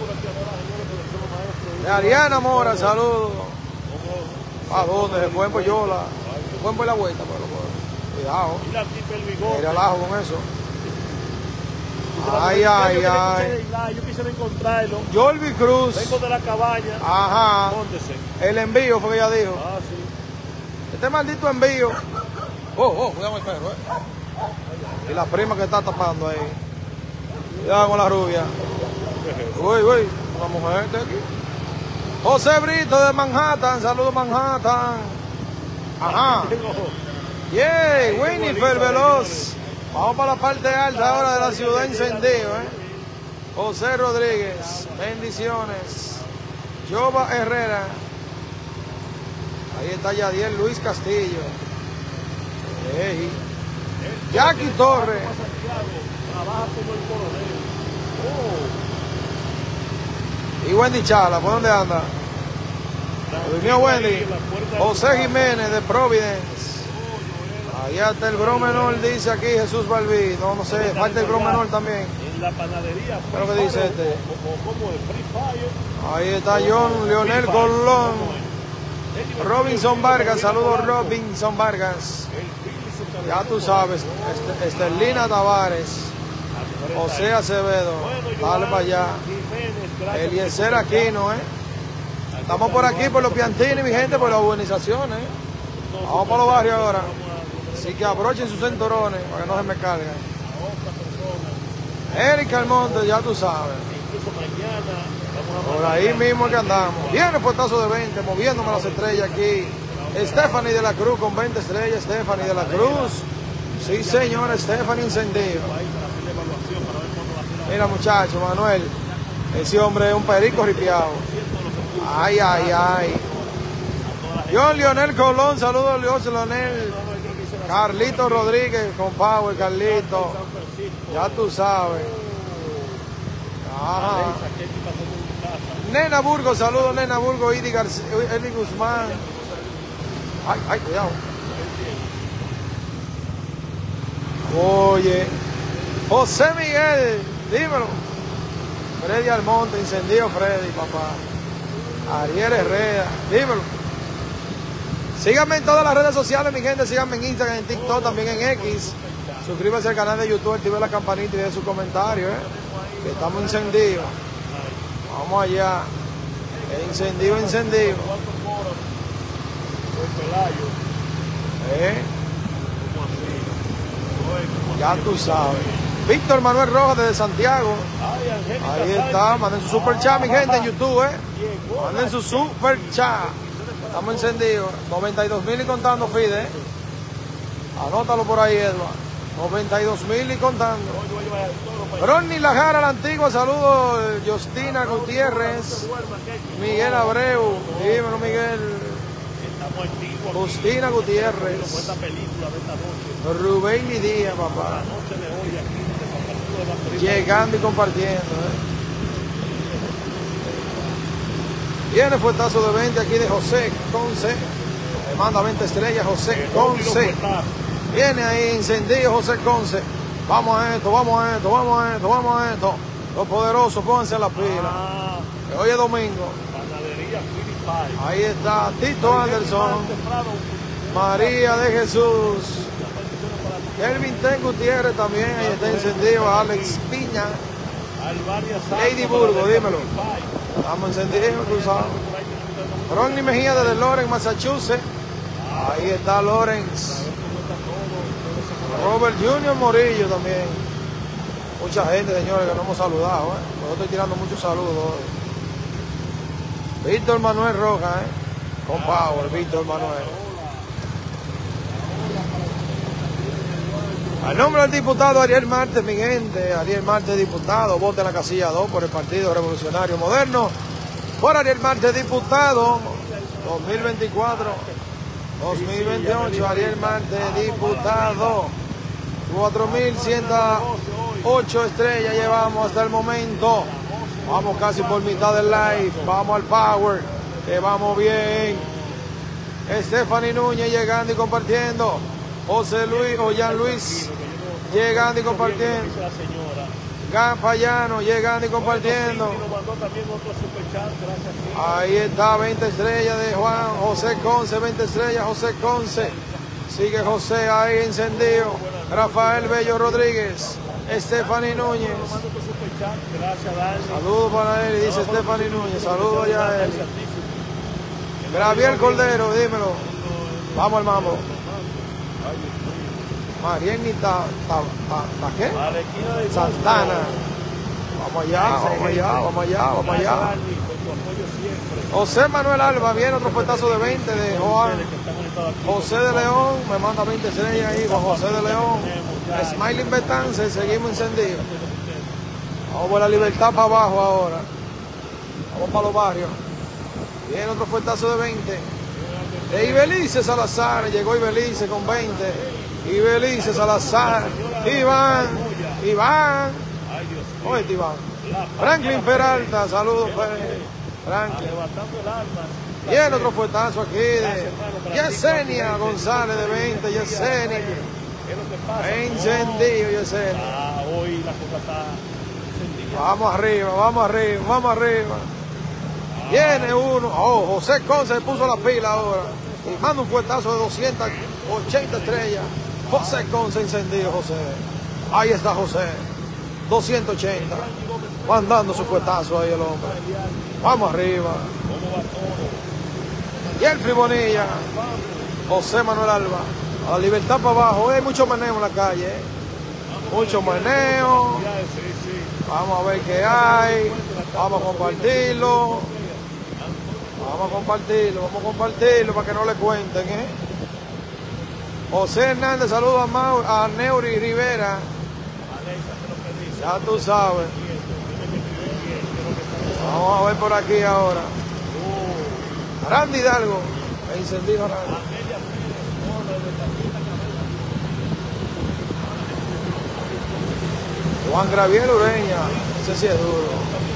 De Ariana Mora, saludos. ¿A dónde? Se fue en Poyola. Se fue en la vuelta, pero bueno. Cuidado. Y la tipa el bigote. Mira el ajo con eso. Dice la Ay, mujer, ay, yo quería ay. escuchar, Yo quisiera encontrarlo. Jorvi Cruz. Vengo de la cabaña. Ajá. Móntese. El envío fue que ella dijo. Ah, sí. Este maldito envío. Oh, oh, cuidado el perro, eh. Y la prima que está tapando ahí. Cuidado con la rubia. Uy, uy, una mujer de aquí. José Brito de Manhattan, saludos Manhattan. Ajá. Yay, Winifred Veloz. Vamos para la parte alta ahora de la ciudad encendido, eh. José Rodríguez, bendiciones. Jova Herrera. Ahí está Yadiel Luis Castillo. Hey. Jackie Torres. Trabaja como el coronel. Oh. Y Wendy Chala, ¿por dónde anda? Durmió Wendy. José Jiménez de Providence. Allá está el bro menor, dice aquí Jesús Balbí. No, no sé, falta el bro menor también. En la panadería. ¿Qué es lo que dice este? Como el Free Fire. Ahí está John Leonel Colón. Robinson Vargas, saludos Robinson Vargas. Ya tú sabes, Est- Estelina Tavares. José Acevedo, dale para allá. Eliezer Aquino, eh. Estamos por aquí, por los Piantini, mi gente, por las urbanizaciones. Vamos para los barrios ahora. Así que abrochen sus cinturones para que no se me carguen. Eric Almonte, ya tú sabes. Por ahí mismo que andamos. Viene el portazo de veinte, moviéndome las estrellas aquí. Stephanie de la Cruz con veinte estrellas. Stephanie de la Cruz. Sí, señor, Stephanie encendido. Mira, muchacho, Manuel. Ese hombre es un perico ripiado. Ay, ay, ay. John Leonel Colón, saludos, Dios Leonel. Carlito Rodríguez con Power, Carlito. Ya tú sabes. Ajá. Nena Burgos, saludos, Nena Burgos, Idi García, Eli Guzmán. Ay, ay, cuidado. Oye. José Miguel, dímelo. Freddy Almonte, incendio Freddy, papá. Ariel Herrera, dímelo. Síganme en todas las redes sociales, mi gente. Síganme en Instagram, en TikTok, también en X. Suscríbase al canal de YouTube, active la campanita y deje su comentario, ¿eh? Que estamos encendidos. Vamos allá. Encendido, encendido. ¿Eh? Ya tú sabes. Víctor Manuel Rojas desde Santiago. Ahí está. Manden su super chat, mi gente, en YouTube, ¿eh? Manden su super chat. Estamos encendidos. noventa y dos mil y contando, Fide. Anótalo por ahí, Edward. noventa y dos mil y contando. Ronnie Lajara, la antigua. Saludos. Justina Gutiérrez. Miguel Abreu. Dímelo, Miguel. Justina Gutiérrez. Rubén Lidía, papá. Llegando y compartiendo, ¿eh? Viene fuetazo de veinte aquí de José Conce. Le manda veinte estrellas José Conce. Viene ahí encendido José Conce. Vamos a esto, vamos a esto, vamos a esto, vamos a esto. Los poderosos, pónganse a la pila. Que hoy es domingo. Ahí está Tito Anderson. María de Jesús. Kelvin Ten Gutiérrez también. Ahí está encendido. Alex Piña. Lady Burgo, dímelo. Estamos encendidos, cruzados. Ronnie Mejía desde Lawrence, Massachusetts. Ahí está Lawrence. Robert Junior Morillo también. Mucha gente, señores, que no hemos saludado, ¿eh? Yo estoy tirando muchos saludos hoy. Víctor Manuel Rojas, ¿eh? Con Power, Víctor Manuel. Al nombre del diputado Ariel Marte, mi gente, Ariel Marte, diputado, vote en la casilla dos por el Partido Revolucionario Moderno. Por Ariel Marte, diputado, dos mil veinticuatro, dos mil veintiocho, Ariel Marte, diputado. cuatro mil ciento ocho estrellas llevamos hasta el momento. Vamos casi por mitad del live. Vamos al Power, que vamos bien. Stephanie Núñez llegando y compartiendo. José Luis o Jean Luis llegando y compartiendo. Gampayano llegando y compartiendo. Ahí está veinte estrellas de Juan José Conce, veinte estrellas José Conce. Sigue José ahí encendido. Rafael Bello Rodríguez. Stephanie Núñez. Gracias, Dani. Saludos para él, dice Stephanie Núñez. Saludos ya a él. Gabriel Cordero, dímelo. Vamos al mambo. Marieni ta, ta, ta, ta, ¿qué? Santana. Vamos allá, vamos allá, vamos allá, vamos allá. José Manuel Alba, viene otro puestazo de veinte de Joan. José de León, me manda veinte estrellas ahí con José de León. Smiling Betance, seguimos encendidos. Vamos por la Libertad para abajo ahora. Vamos para los barrios. Viene otro puestazo de veinte. De Ibelice Salazar, llegó Ibelice con veinte. Ibelice Salazar. Iván, Iván. Oye, Iván. Franklin Peralta, saludos, Franklin. Viene otro fuetazo aquí de Yesenia González de veinte. Yesenia. Encendido, Yesenia. Vamos arriba, vamos arriba, vamos arriba. Viene uno. Oh, José Conce se puso la pila ahora. Y manda un fuetazo de doscientas ochenta estrellas. José Conce encendido, José. Ahí está José. doscientos ochenta. Mandando su fuetazo ahí el hombre. Vamos arriba. Y el Fribonilla. José Manuel Alba. A la Libertad para abajo. Hay mucho meneo en la calle. ¿eh? Mucho meneo. Vamos a ver qué hay. Vamos a compartirlo. Vamos a compartirlo. Vamos a compartirlo para que no le cuenten. ¿eh? José Hernández, saludos a, Mau, a Neuri Rivera. Ya tú sabes. Vamos a ver por aquí ahora. Randy Hidalgo. Encendido Randy. Juan Graviel Ureña. Ese sí es duro.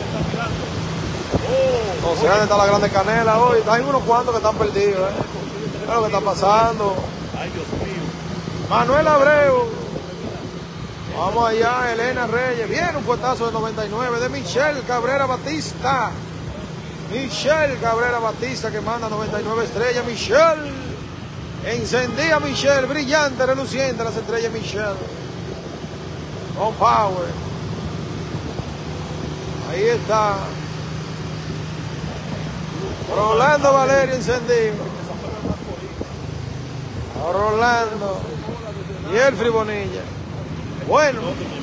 No sé dónde está la Grande Canela hoy. Hay unos cuantos que están perdidos. ¿eh? ¿Qué es lo que está pasando? Manuel Abreu. Vamos allá, Elena Reyes. Viene un fuetazo de noventa y nueve de Michelle Cabrera Batista. Michelle Cabrera Batista que manda noventa y nueve estrellas. Michelle. Encendía Michelle. Brillante, reluciente las estrellas Michelle. Con power. Ahí está. Rolando Valerio encendido. Rolando. Y el Fribonilla. Bueno.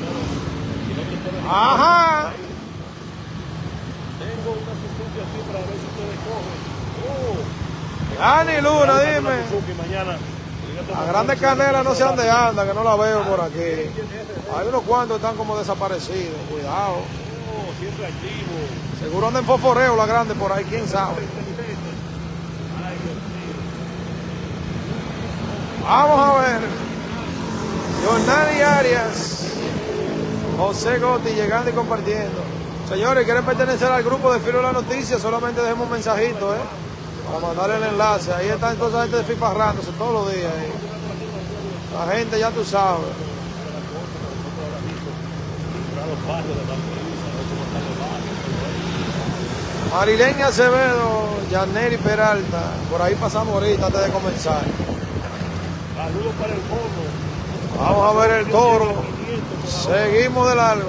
Ajá. Tengo una sustancia aquí para ver si ustedes cogen. Dani Luna, dime. Mañana. La Grande Canela no sé dónde anda, que no la veo por aquí. Hay unos cuantos que están como desaparecidos. Cuidado. Oh, siempre activo. Seguro andan en fosforeo la Grande por ahí, quién sabe. Vamos a ver. Jordani Arias. José Gotti llegando y compartiendo. Señores, quieren pertenecer al grupo de Filo de la Noticia, solamente dejemos un mensajito, ¿eh? Para mandarle el enlace. Ahí está entonces la gente de fifarrándose todos los días. ¿eh? La gente ya tú sabes. Marileña Acevedo, Yaneri Peralta. Por ahí pasamos ahorita antes de comenzar. Saludos para el fondo. Vamos a ver el toro. Seguimos de largo.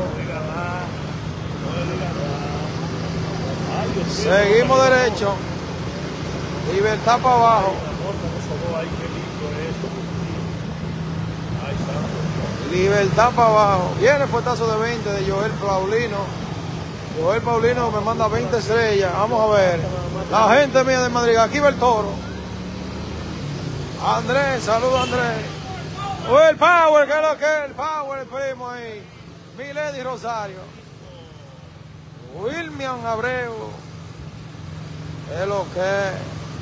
Seguimos derecho. Libertad para abajo. Libertad para abajo. Viene el fuetazo de veinte de Joel Paulino. Joel Paulino me manda veinte estrellas. Vamos a ver. La gente mía de Madrigal. Aquí va el toro. Andrés, saludos Andrés. O el Power, que es lo que es el Power, el primo ahí. Milady Rosario. Wilmian Abreu. Es lo que es.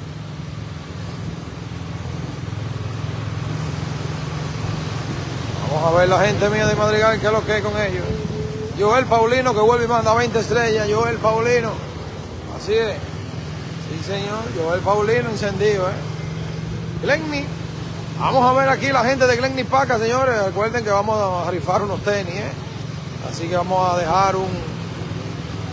Vamos a ver la gente mía de Madrigal, que es lo que es con ellos. Joel Paulino, que vuelve y manda veinte estrellas. Joel Paulino. Así es. Sí, señor. Joel Paulino encendido, ¿eh? Glenny. Vamos a ver aquí la gente de Glenny Paca, señores. Recuerden que vamos a rifar unos tenis, ¿eh? Así que vamos a dejar un...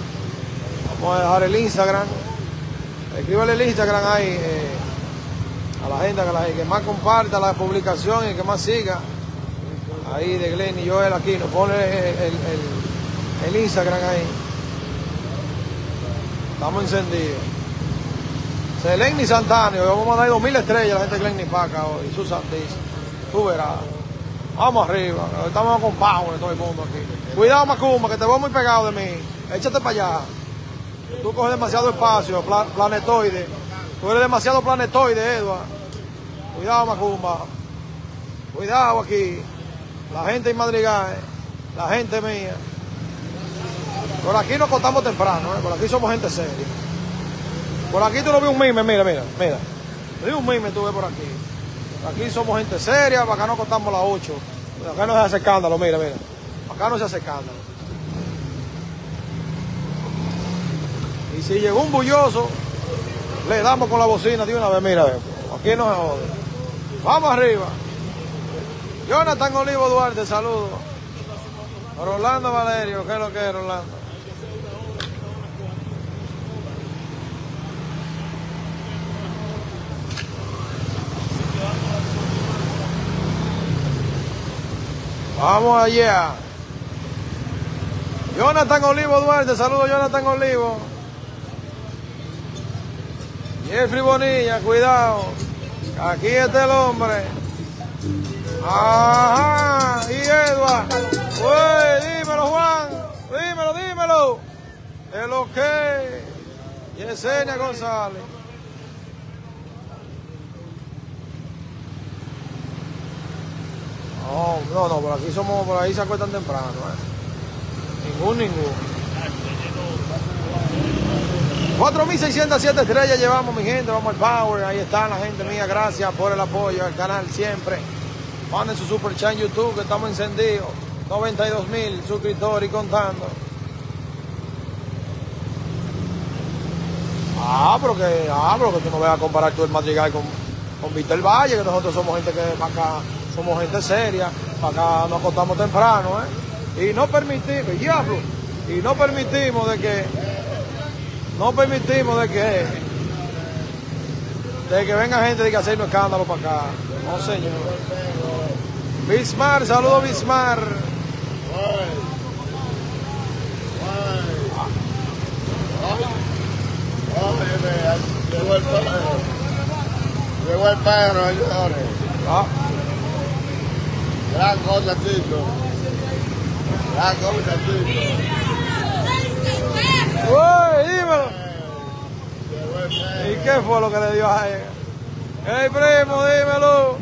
Vamos a dejar el Instagram. Escríbale el Instagram ahí. Eh, A la gente que, la, que más comparta la publicación y que más siga. Ahí de Glenn y Joel aquí. Nos pone el, el, el, el Instagram ahí. Estamos encendidos. Seleni Santana. Hoy vamos a dar dos mil estrellas a la gente de Glenn y Paca hoy. Susan dice. Tú verás. Vamos arriba. Estamos con power todo el mundo aquí. Cuidado, Macumba, que te voy muy pegado de mí. Échate para allá. Tú coges demasiado espacio, pla planetoide. Tú eres demasiado planetoide, Edward. Cuidado, Macumba. Cuidado aquí. La gente en Madrigal, la gente mía. Por aquí nos acostamos temprano, ¿eh? Por aquí somos gente seria. Por aquí tú no ves un mime, mira, mira, mira. No un mime tú ves por aquí. Por aquí somos gente seria, para acá nos acostamos a las ocho. Acá no se hace escándalo, mira, mira. Acá no se hace escándalo. Y si llegó un bulloso, le damos con la bocina de una vez, mira, aquí no se jode. Vamos arriba. Jonathan Olivo Duarte, saludos. Rolando Valerio, ¿qué es lo que es, Rolando? Vamos allá. Jonathan Olivo Duarte, saludos Jonathan Olivo. Jeffrey Bonilla, cuidado. Aquí está el hombre. Ajá, y Edward. Uy, dímelo, Juan. Dímelo, dímelo. Es lo que. Yesenia González. No, no, no, por aquí somos, por ahí se acuestan temprano, ¿eh? Ningún, ningún. cuatro mil seiscientas siete estrellas llevamos, mi gente, vamos al power, ahí está la gente mía, gracias por el apoyo al canal siempre. Manden su super chat en YouTube, que estamos encendidos, noventa y dos mil suscriptores y contando. Ah, pero que, ah, pero que tú no vas a comparar tú el Madrigal con, con Víctor Valle, que nosotros somos gente que para acá, somos gente seria, para acá nos acostamos temprano, ¿eh? Y no permitimos, diablo, y no permitimos de que, no permitimos de que, de que venga gente de que hacer un escándalo para acá. No, señor. Bismar, saludos Bismar. Llegó el perro. Llegó el perro, señores. Ah. Gran cosa, Tito. Gran cosa, Tito. Uy, dímelo. Llegó el perro. ¿Y qué fue lo que le dio a ella? Hey, primo, dímelo.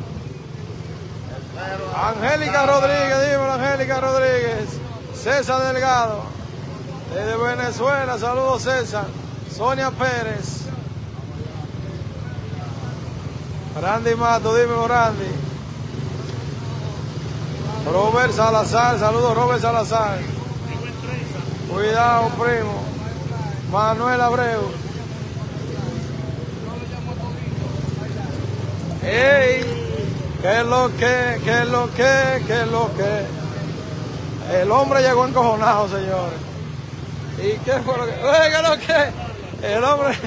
Angélica Rodríguez, dímelo, Angélica Rodríguez. César Delgado, desde Venezuela, saludos César. Sonia Pérez. Randy Mato, dímelo, Randy. Robert Salazar, saludos Robert Salazar. Cuidado, primo. Manuel Abreu. ¡Ey! ¿Qué es lo que? ¿Qué es lo que? ¿Qué es lo que? El hombre llegó encojonado, señores. ¿Y qué fue lo que? ¡Oye, qué es lo que! El hombre...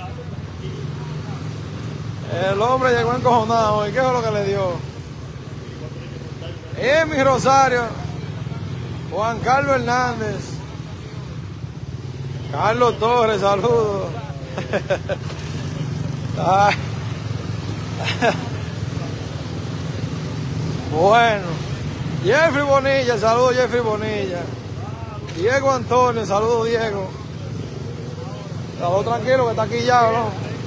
El hombre llegó encojonado. ¿Y qué fue lo que le dio? Emi Rosario. Juan Carlos Hernández. Carlos Torres, saludos. Ay. Bueno, Jeffrey Bonilla, saludos Jeffrey Bonilla. Diego Antonio, saludos Diego. Saludos tranquilo que está aquí ya, ¿no?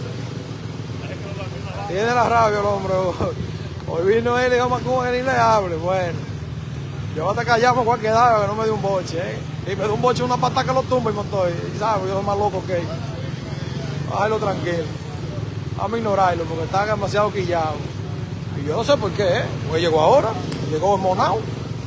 Tiene la rabia el hombre. Hoy vino él y dijo Macumba que ni le hable. Bueno, yo hasta callamos cualquier edad que no me dio un boche, ¿eh? Y me dio un boche una pata que lo tumba y montó. Y sabes, yo soy más loco que él. Bájalo tranquilo. Vamos a ignorarlo porque está demasiado quillado. Y yo no sé por qué, ¿eh? Pues llegó ahora, llegó monao.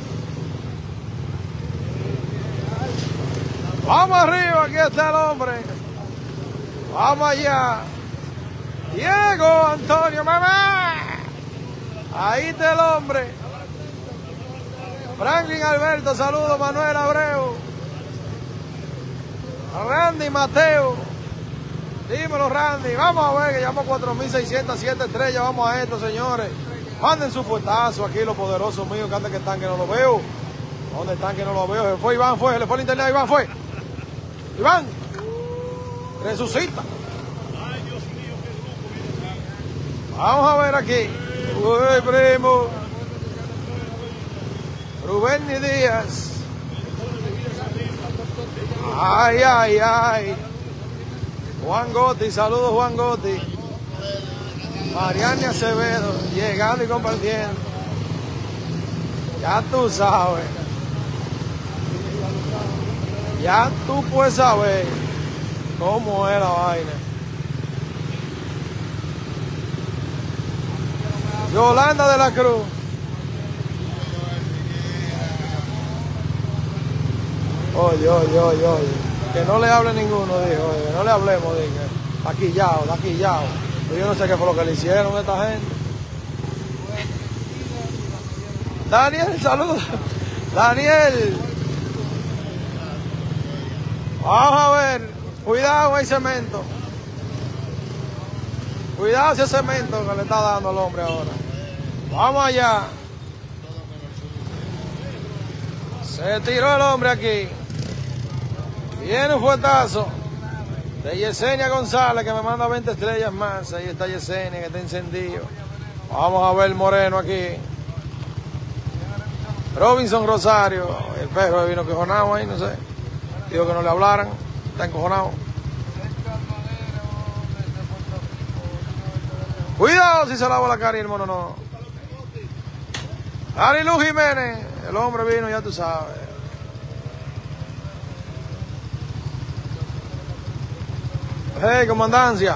Vamos arriba, aquí está el hombre. Vamos allá. Diego Antonio, mamá. Ahí está el hombre. Franklin Alberto, saludos Manuel Abreu. Randy Mateo. Dímelo, Randy. Vamos a ver que llevamos cuatro mil seiscientos siete estrellas. Vamos a esto, señores. Manden su fuetazo aquí, los poderosos míos, que antes que están que no lo veo. ¿Dónde están que no lo veo? Se fue Iván, fue. Se le fue el internet, Iván, fue. Iván. Resucita. Ay, Dios mío, qué grupo viene. Vamos a ver aquí. Uy, primo. Rubén Díaz. Ay, ay, ay. Juan Gotti, saludos Juan Gotti. Mariane Acevedo, llegando y compartiendo. Ya tú sabes. Ya tú puedes saber cómo es la vaina. Yolanda de la Cruz. Oye, oye, oye, oye. Que no le hable ninguno, dijo. Oye, que no le hablemos, dije. Taquillado, taquillado. Yo no sé qué fue lo que le hicieron a esta gente. Daniel, saludos. Daniel. Vamos a ver. Cuidado con el cemento. Cuidado ese cemento que le está dando al hombre ahora. Vamos allá. Se tiró el hombre aquí. Viene un fuetazo de Yesenia González, que me manda veinte estrellas más. Ahí está Yesenia, que está encendido. Vamos a ver el moreno aquí. Robinson Rosario. El perro vino encojonado ahí, no sé. Dijo que no le hablaran. Está encojonado. Cuidado si se lava la cara y el mono no. Arilu Jiménez. El hombre vino, ya tú sabes. Hey, comandancia.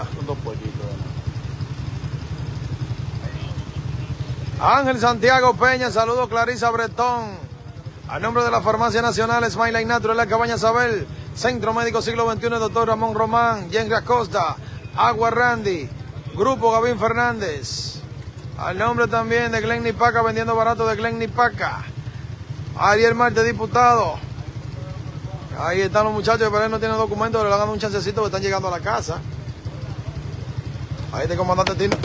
Ángel Santiago Peña, saludos Clarisa Bretón. A nombre de la Farmacia Nacional, Smile Natural, la Cabaña Sabel, Centro Médico Siglo veintiuno, doctor Ramón Román, Jenry Acosta, Agua Randy, Grupo Gavín Fernández. Al nombre también de Glenn Nipaca, vendiendo barato de Glenn Nipaca. Ariel Marte, diputado. Ahí están los muchachos, pero él no tiene documentos, le dan un chancecito que están llegando a la casa. Ahí está el comandante Tino.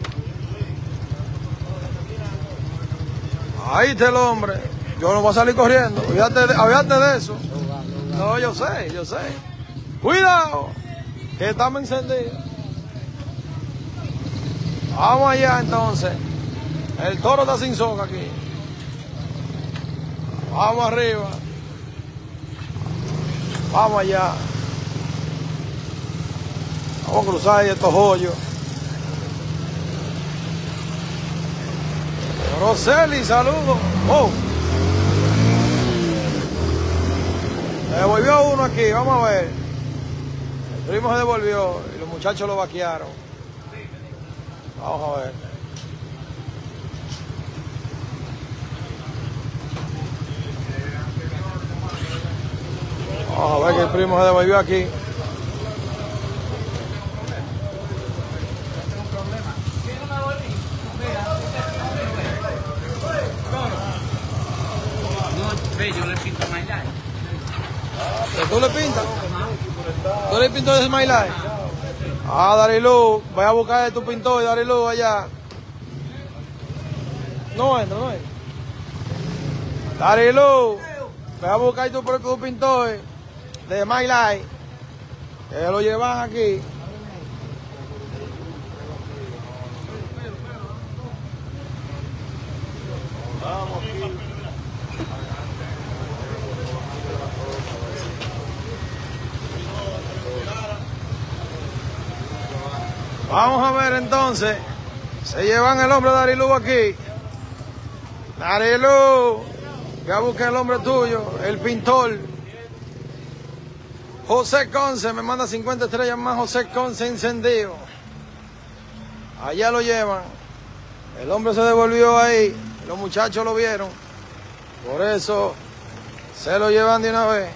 Ahí está el hombre. Yo no voy a salir corriendo. Olvídate de, olvídate de eso. No, yo sé, yo sé. Cuidado, que estamos encendidos. Vamos allá entonces. El toro está sin soga aquí. Vamos arriba. Vamos allá. Vamos a cruzar ahí estos hoyos. Roseli, saludos. Oh. Se devolvió uno aquí, vamos a ver. El primo se devolvió y los muchachos lo vaquearon. Vamos a ver. Vamos a ver que el primo se devolvió aquí. Yo le pinto My Life. ¿Tú le pintas? ¿Tú le pintas de My Life? Ah, Darilu, voy a buscar tu pintor, Darilu, allá. No entra, no entra. Darilu, voy a buscar tu propio pintor de My Life. Que lo llevan aquí. Vamos a ver entonces. Se llevan el hombre de Darilu aquí. Darilu, ya busqué el hombre tuyo, el pintor. José Conce, me manda cincuenta estrellas más. José Conce encendido. Allá lo llevan. El hombre se devolvió ahí. Los muchachos lo vieron. Por eso se lo llevan de una vez.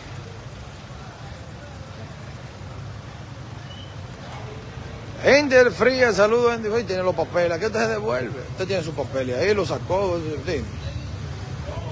Ender Fría, saludos, Ender. Oye, tiene los papeles. ¿A qué usted se devuelve? Usted tiene sus papeles ahí, lo sacó.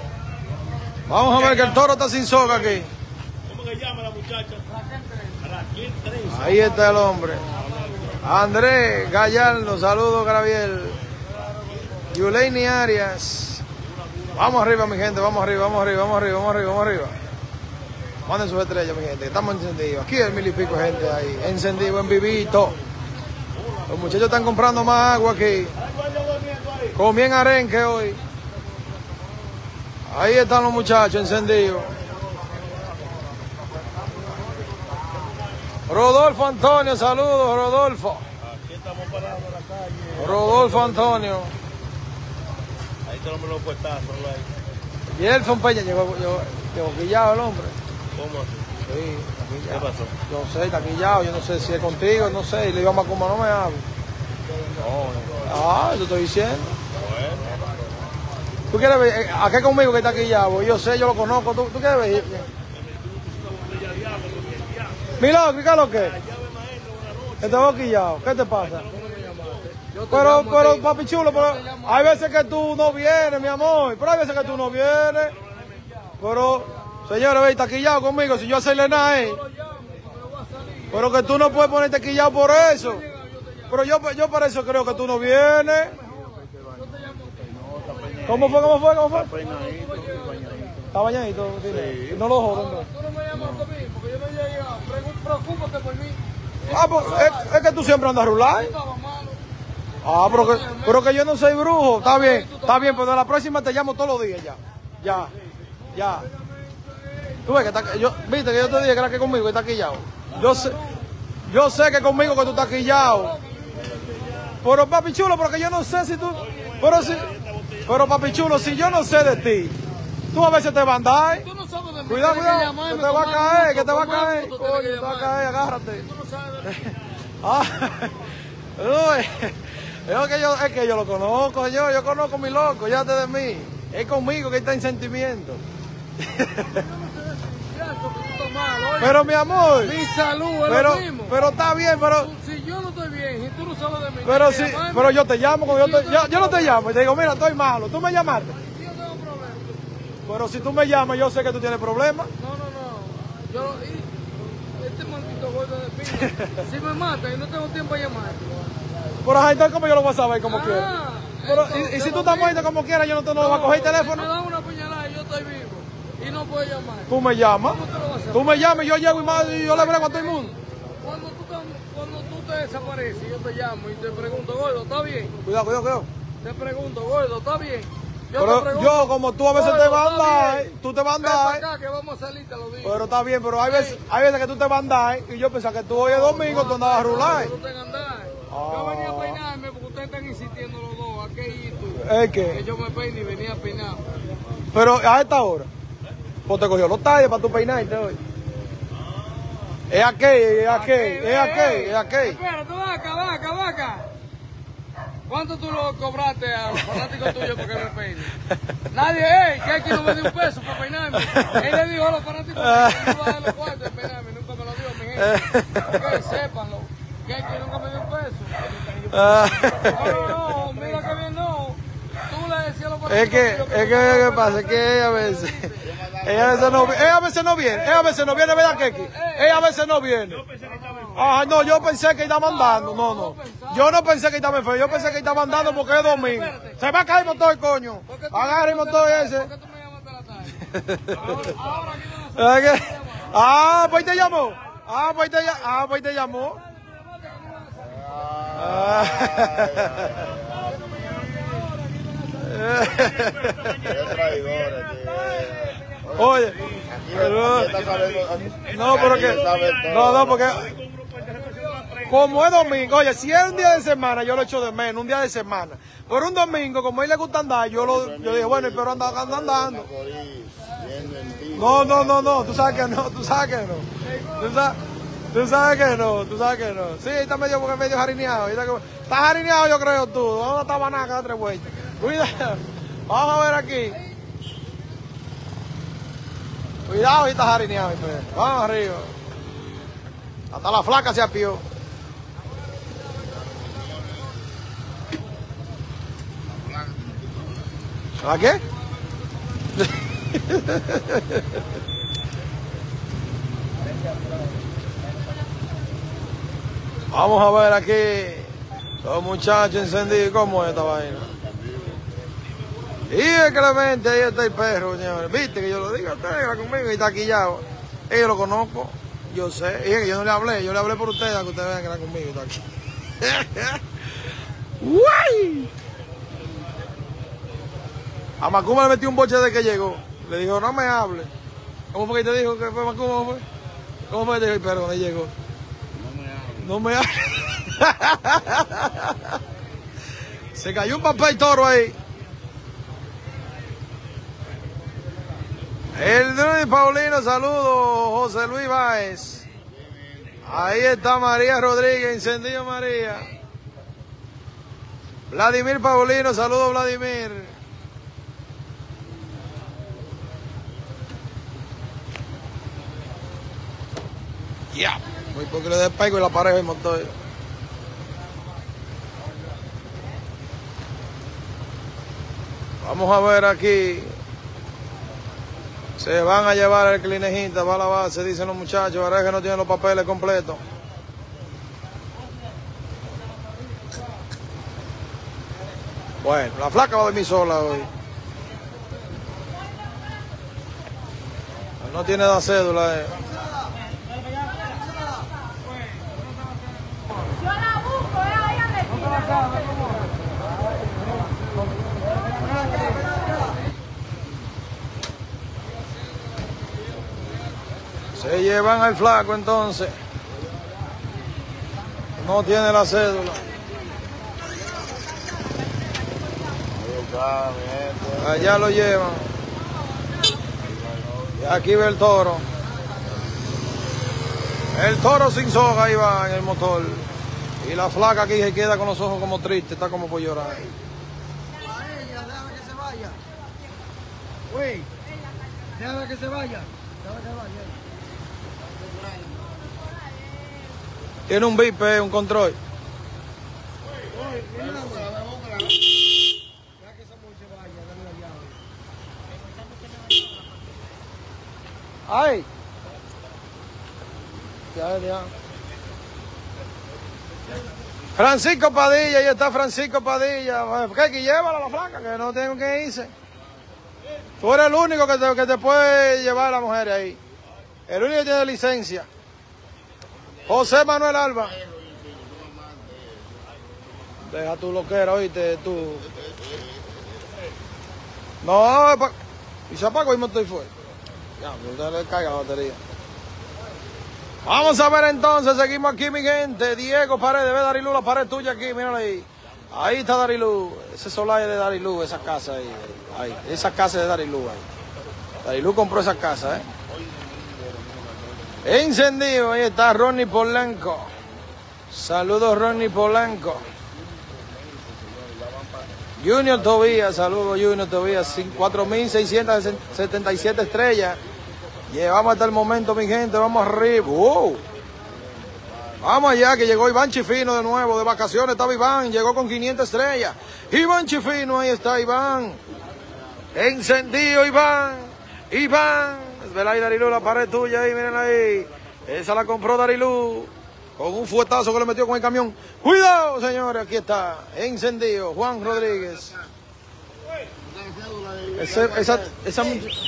Vamos a ver que el toro está sin soga aquí. ¿Cómo se llama la muchacha? Raquel. Ahí está el hombre. Andrés Gallardo, saludos, Graviel. Yuleini Arias. Vamos arriba, mi gente, vamos arriba, vamos arriba, vamos arriba, vamos arriba, vamos arriba. Manden sus estrellas, mi gente, estamos encendidos. Aquí hay mil y pico de gente ahí, encendido, en vivito. Los muchachos están comprando más agua aquí. Comían arenque hoy. Ahí están los muchachos encendidos. Rodolfo Antonio, saludos, Rodolfo. Aquí estamos parados en la calle. Rodolfo Antonio. Ahí tenemos los puestazos, ahí. Y Elfon Peña llegó, llegó, llegó quillado el hombre. ¿Cómo así? Sí, ¿Qué taquillado. pasó? Yo sé, está quillado, yo no sé si es contigo, no sé. Y le digo a Macumba, no me hable. No, Ah, te estoy diciendo. bueno. ¿Tú quieres ver? ¿A qué conmigo que está quillado? Yo sé, yo lo conozco. ¿Tú, tú quieres ver? Milagro, ¿qué es lo que? Que te veo quillado. ¿Qué te pasa? Pero, pero, papi chulo, pero hay veces que tú no vienes, mi amor. Pero hay veces que tú no vienes. Pero, señores, ve, está quillado conmigo. Si yo hacerle nada, eh. Pero que tú no puedes ponerte quillado por eso. Pero yo, yo por eso creo que tú no vienes. ¿Cómo fue? ¿Cómo fue? ¿Cómo fue? Está bañadito. Sí. No lo jodan. Tú no me llamas a mí, porque yo no llegué a... Preocúpate por mí. Ah, pues es, es que tú siempre andas a rular. Ah, pero que, pero que yo no soy brujo. Está bien, está bien, pero de la próxima te llamo todos los días ya. Ya, ya. Tú ves que está, yo, viste que yo te dije que era que conmigo que está quillado. Yo sé, yo sé que conmigo que tú estás quillado. Pero papi chulo, porque yo no sé si tú, pero si, pero papi chulo, si yo no sé de ti, tú a veces te vas a andar. Tú no sabes de mí. Cuidado, tienes cuidado, llamarme, que te va a tomar caer, gusto, que te va a tomar caer. gusto, Coño, tienes te que va a llamarme. caer, agárrate. Tú no sabes de mí. Ah, no, es, es que yo, es que yo lo conozco, yo, yo conozco a mi loco, ya te de mí. Es conmigo que está en sentimiento. Pero mi amor, Mi salud es pero, lo mismo. pero está bien, pero, Tú- si yo no estoy bien y tú no sabes de mí, pero tienes sí, que llamarme. pero yo te llamo, cuando yo, Si te, yo yo, yo no te llamo y te digo, mira, estoy malo, tú me llamaste. Si yo tengo un problema. Pero si tú me llamas, yo sé que tú tienes problemas. No, no, no. Yo, y, este maldito gordo de piña, si me mata y no tengo tiempo a llamarte. Pero ajá, entonces como yo lo voy a saber como Ah, quiera. Pero, entonces, y, y si tú lo estás mismo. muerto como quiera, yo no te no, voy a coger el Si me teléfono. dan una puñalada y yo estoy vivo y no puedo llamar. Tú me llamas, ¿Cómo tú lo vas a hacer? tú me llamas y yo llego y, más, y yo le brego a todo el mundo. Cuando tú, te- cuando tú te desapareces, yo te llamo y te pregunto, gordo, ¿está bien? Cuidado, cuidado, cuidado. Te pregunto, gordo, ¿está bien? Yo te Pero pregunto, yo, como tú a veces gordo, te vas a ¿está andar, bien? tú te vas a Ven para andar. acá que vamos a salir, te lo digo. Pero está bien, pero hay veces, hay veces que tú te vas a andar y yo pensaba que tú hoy es domingo, tú andabas a rular. No, no tengan andar. Yo venía a peinarme porque ustedes están insistiendo los dos. ¿A qué ir tú? Es Que que, yo me peine y venía a peinar. pero a esta hora, pues te cogió los talles para tu peinarte hoy. Es aquí, es aquí, es aquí, es aquí. Espera, tú vaca, vaca, vaca. ¿Cuánto tú lo cobraste a los fanáticos tuyos para que me peine? Nadie, ey, que aquí no me dio un peso para peinarme. Él le dijo a los fanáticos que no iba a dar los cuartos de peinarme, nunca me lo dio, mi gente. Ok, sépanlo. Que aquí nunca me dio un peso. Ah, No, no, no, mira que bien, no. Tú le decías a los fanáticos Es que, tuyos es que, tú ¿qué no pasa? Es que ella a veces, ella a veces no, ella a veces no viene, ella a veces no viene, ¿verdad, Keki? Ella a veces no viene. Ah, no, yo pensé que estaba andando, no, no. Yo no pensé que estaba enfermo, yo pensé que estaba andando porque es domingo. Se va a caer el motor, coño. Agarra el motor ese. ¿Por qué tú me llamaste a la tarde? Ahora, ahora aquí no Es que- Ah, pues te llamó. Ah, pues te, ll- ah, pues te llamó. Ah. Qué traidores, tío. Oye, Aquí, pero- aquí está sabiendo- aquí- no, pero aquí que, sabe todo. no, no, porque como es domingo, oye, si es un día de semana, yo lo echo de menos, un día de semana. Por un domingo, como a él le gusta andar, yo lo, yo dije, bueno, pero anda, anda andando. Macorís, viendo en vivo. No, no, no, no, tú sabes que no, tú sabes que no. Tú sabes, tú sabes que no, tú sabes que no. Sí, está medio, porque medio jarineado. Está, como- está jarineado, yo creo tú. Vamos a estar banaca, tres vueltas. Cuidado. Vamos a ver aquí. Cuidado, y está jarineado. mi perro. Vamos arriba. Hasta la flaca se apió. ¿A qué? Vamos a ver aquí los muchachos encendidos. ¿Cómo es esta vaina? Y el Clemente, ahí está el perro, señores. Viste que yo lo digo, usted era conmigo y está quillado. Eh, yo lo conozco, yo sé. Y es que yo no le hablé, yo le hablé por ustedes, a que ustedes vean que era conmigo y está aquí. ¡Uy! A Macumba le metió un boche de que llegó. Le dijo, no me hable. ¿Cómo fue que te dijo que fue Macumba? ¿Cómo fue? ¿Cómo fue que te dijo el perro cuando llegó? No me hable. Se cayó un papel toro ahí. El Druid Paulino, saludos, José Luis Báez. Ahí está María Rodríguez, encendido María. Vladimir Paulino, saludos Vladimir. Ya, yeah. Voy porque le despego y la pareja y montoya. Vamos a ver aquí. Se van a llevar el clinejita, va a la base, dicen los muchachos. Ahora es que no tienen los papeles completos. Bueno, la flaca va a dormir sola hoy. No tiene la cédula. Eh. Yo la busco, eh, vayan de Se llevan al flaco entonces. No tiene la cédula. Allá lo llevan. Y aquí ve el toro. El toro sin soga ahí va en el motor. Y la flaca aquí se queda con los ojos como triste, está como por llorar. Déjame que se vaya. Güey, déjame que se vaya. Déjame que se vaya. Tiene un bipe, un control. ¡Ay! Ya, ya. Francisco Padilla, ahí está Francisco Padilla. ¿Qué? Que llévala a la flaca, que no tengo que irse. Tú eres el único que te, que te puede llevar a la mujer ahí. El único que tiene licencia. José Manuel Alba. Deja tu loquera, oíste, tú. No, pa... y se apagó y me estoy fuera. Ya, usted le caiga la batería. Vamos a ver entonces, seguimos aquí mi gente. Diego Paredes, ve Darilú, la pared tuya aquí, mírala ahí. Ahí está Darilú, ese solar es de Darilú, esa casa ahí, ahí. Esa casa es de Darilú ahí. Darilú compró esa casa, eh. Encendido, ahí está Ronnie Polanco. Saludos Ronnie Polanco. Junior Tobías, saludos Junior Tobías, cuatro mil seiscientas setenta y siete estrellas. Llevamos hasta el momento, mi gente, vamos arriba. Wow. Vamos allá, que llegó Iván Chifino de nuevo, de vacaciones estaba Iván, llegó con quinientas estrellas. Iván Chifino, ahí está Iván. Encendido Iván. Iván. Vela ahí Darilú, la pared tuya ahí, miren ahí. Esa la compró Darilú. Con un fuetazo que le metió con el camión. ¡Cuidado, señores! Aquí está. Encendido. Juan Rodríguez. Ese, esa, esa...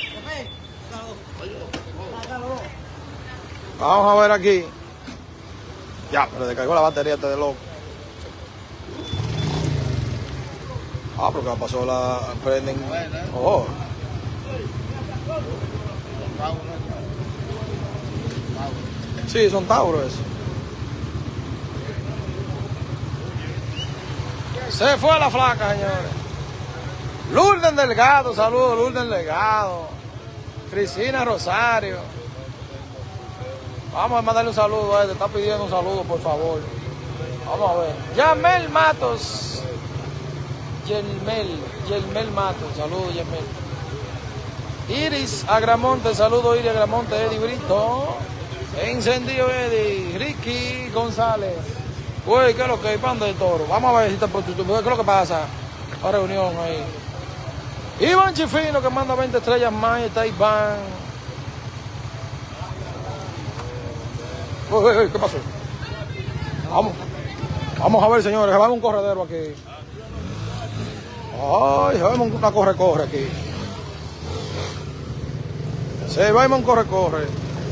Vamos a ver aquí. Ya, pero descargó la batería este de loco. Ah, porque pasó la... Prenden... Oh. Sí, son tauros eso. Se fue la flaca, señores. Lourdes Delgado, saludos, Lourdes Delgado. Cristina Rosario. Vamos a mandarle un saludo a él, te está pidiendo un saludo, por favor. Vamos a ver. Yamel Matos. Yelmel, Yelmel Matos, saludos, Yelmel. Iris Agramonte, saludos, Iris Agramonte, Eddie Brito. Encendido Eddie. Ricky González. Uy, ¿qué es lo que hay? Pan del toro. Vamos a ver si está por YouTube. ¿Qué es lo que pasa? La reunión ahí. Iván Chifino, que manda veinte estrellas más. Está Iván. Uy, uy, uy, ¿qué pasó? Vamos. Vamos a ver, señores, se va un corredero aquí. Ay, se va una corre-corre aquí. Se va un corre-corre.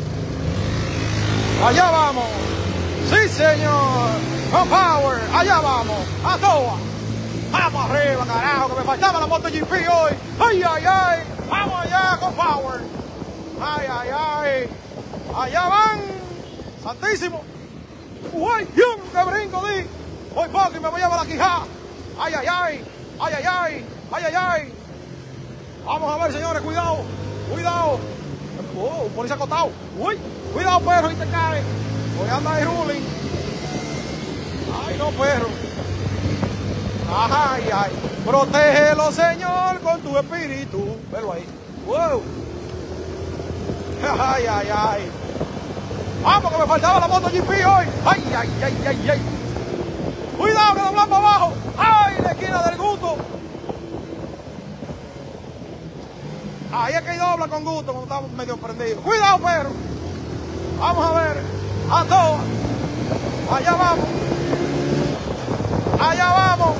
Allá vamos. Sí, señor. Con power. Allá vamos. A toa. Vamos arriba, carajo, que me faltaba la MotoGP hoy. Ay, ay, ay. Vamos allá con power. Ay, ay, ay. Allá van. Santísimo. Uy, Dios, qué brinco di. Voy poco y me voy a llevar la quijada. Ay, ay, ay. Ay, ay, ay. Ay, ay, ay. Vamos a ver, señores, cuidado. Cuidado. Oh, un policía acotado. Uy, cuidado, perro, y te cae. Voy a andar ahí ruling. Ay, no, perro. Ay, ay. Protégelo, Señor, con tu espíritu. Velo ahí. Wow. Ay, ay, ay. Vamos, que me faltaba la MotoGP hoy. Ay, ay, ay, ay, ay. Cuidado, que doblamos para abajo. Ay, la esquina del Gusto. Ahí es que dobla con gusto, cuando estamos medio prendidos. Cuidado, perro. Vamos a ver. A todas. Allá vamos. Allá vamos.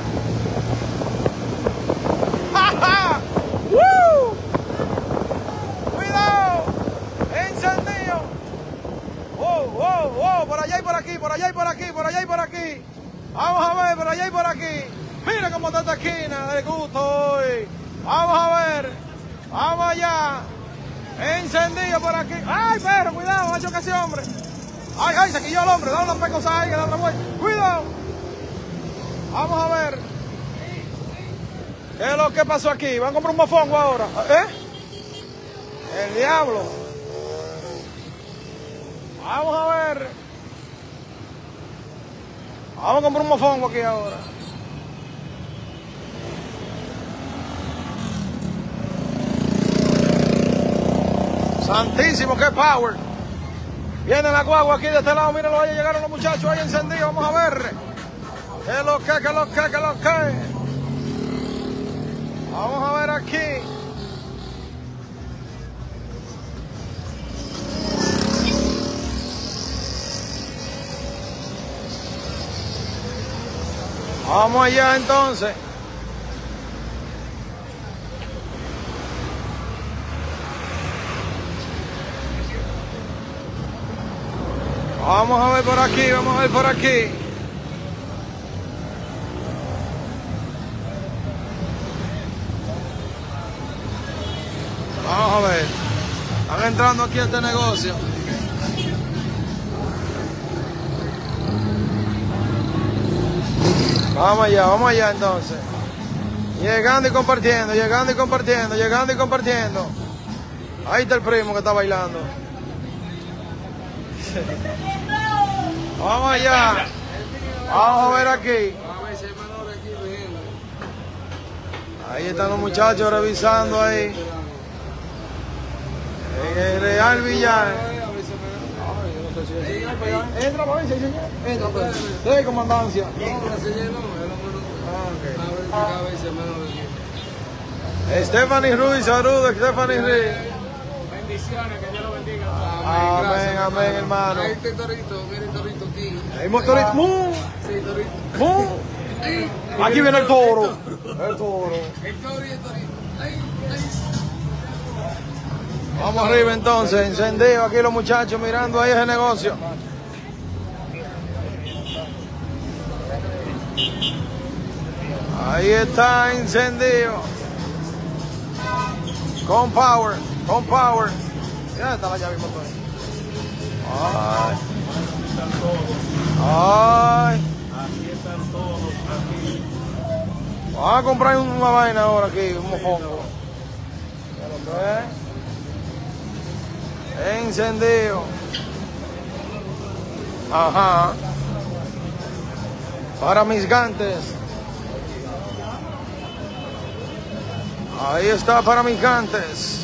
¡Ja, ja! ¡Woo! Cuidado. Encendido. Oh, oh, oh. Por allá y por aquí, por allá y por aquí, por allá y por aquí. Vamos a ver, por allá y por aquí. Mira cómo está esta esquina del Gusto hoy. Vamos a ver. Vamos allá. Encendido por aquí. Ay, perro, cuidado, macho, que ese hombre. Ay, ay, se quilló el hombre. Dale una pecosa ahí que da otra vuelta. Cuidado. Vamos a ver. ¿Qué es lo que pasó aquí? ¿Van a comprar un mofongo ahora? ¿Eh? El diablo. Vamos a ver. Vamos a comprar un mofongo aquí ahora. Santísimo, qué power. Viene la guagua aquí de este lado, mírenlo, ahí llegaron los muchachos ahí encendidos, vamos a ver. ¿Qué es lo que, qué es lo que, qué es lo que? Vamos a ver aquí. Vamos allá entonces. Vamos a ver por aquí, vamos a ver por aquí. Vamos a ver. Están entrando aquí a este negocio. Vamos allá, vamos allá entonces. Llegando y compartiendo, llegando y compartiendo, llegando y compartiendo. Ahí está el primo que está bailando. Vamos allá. Vamos a ver aquí. Ahí están los muchachos revisando ahí. En el Real Villar. Entra para ver si señor. Entra pues. De comandancia. Stephanie Ruiz, saludos, Stephanie Ruiz. Bendiciones, que Dios lo bendiga. Amén, amén, hermano. Ahí está el torito, mira el torito aquí. Ahí motorito. ¡Mu! Sí, torito. ¡Mu! Aquí viene el toro. El toro. El toro y el torito. Ahí, ahí. Vamos arriba entonces, encendido aquí los muchachos mirando ahí ese negocio. Ahí está encendido. Con power, con power. Ya está la llave motor. Ay. Ay. Aquí están todos, aquí. Vamos a comprar una vaina ahora aquí, un mofongo. Ya lo ves. Encendido. Ajá. Para mis gantes. Ahí está para mis gantes.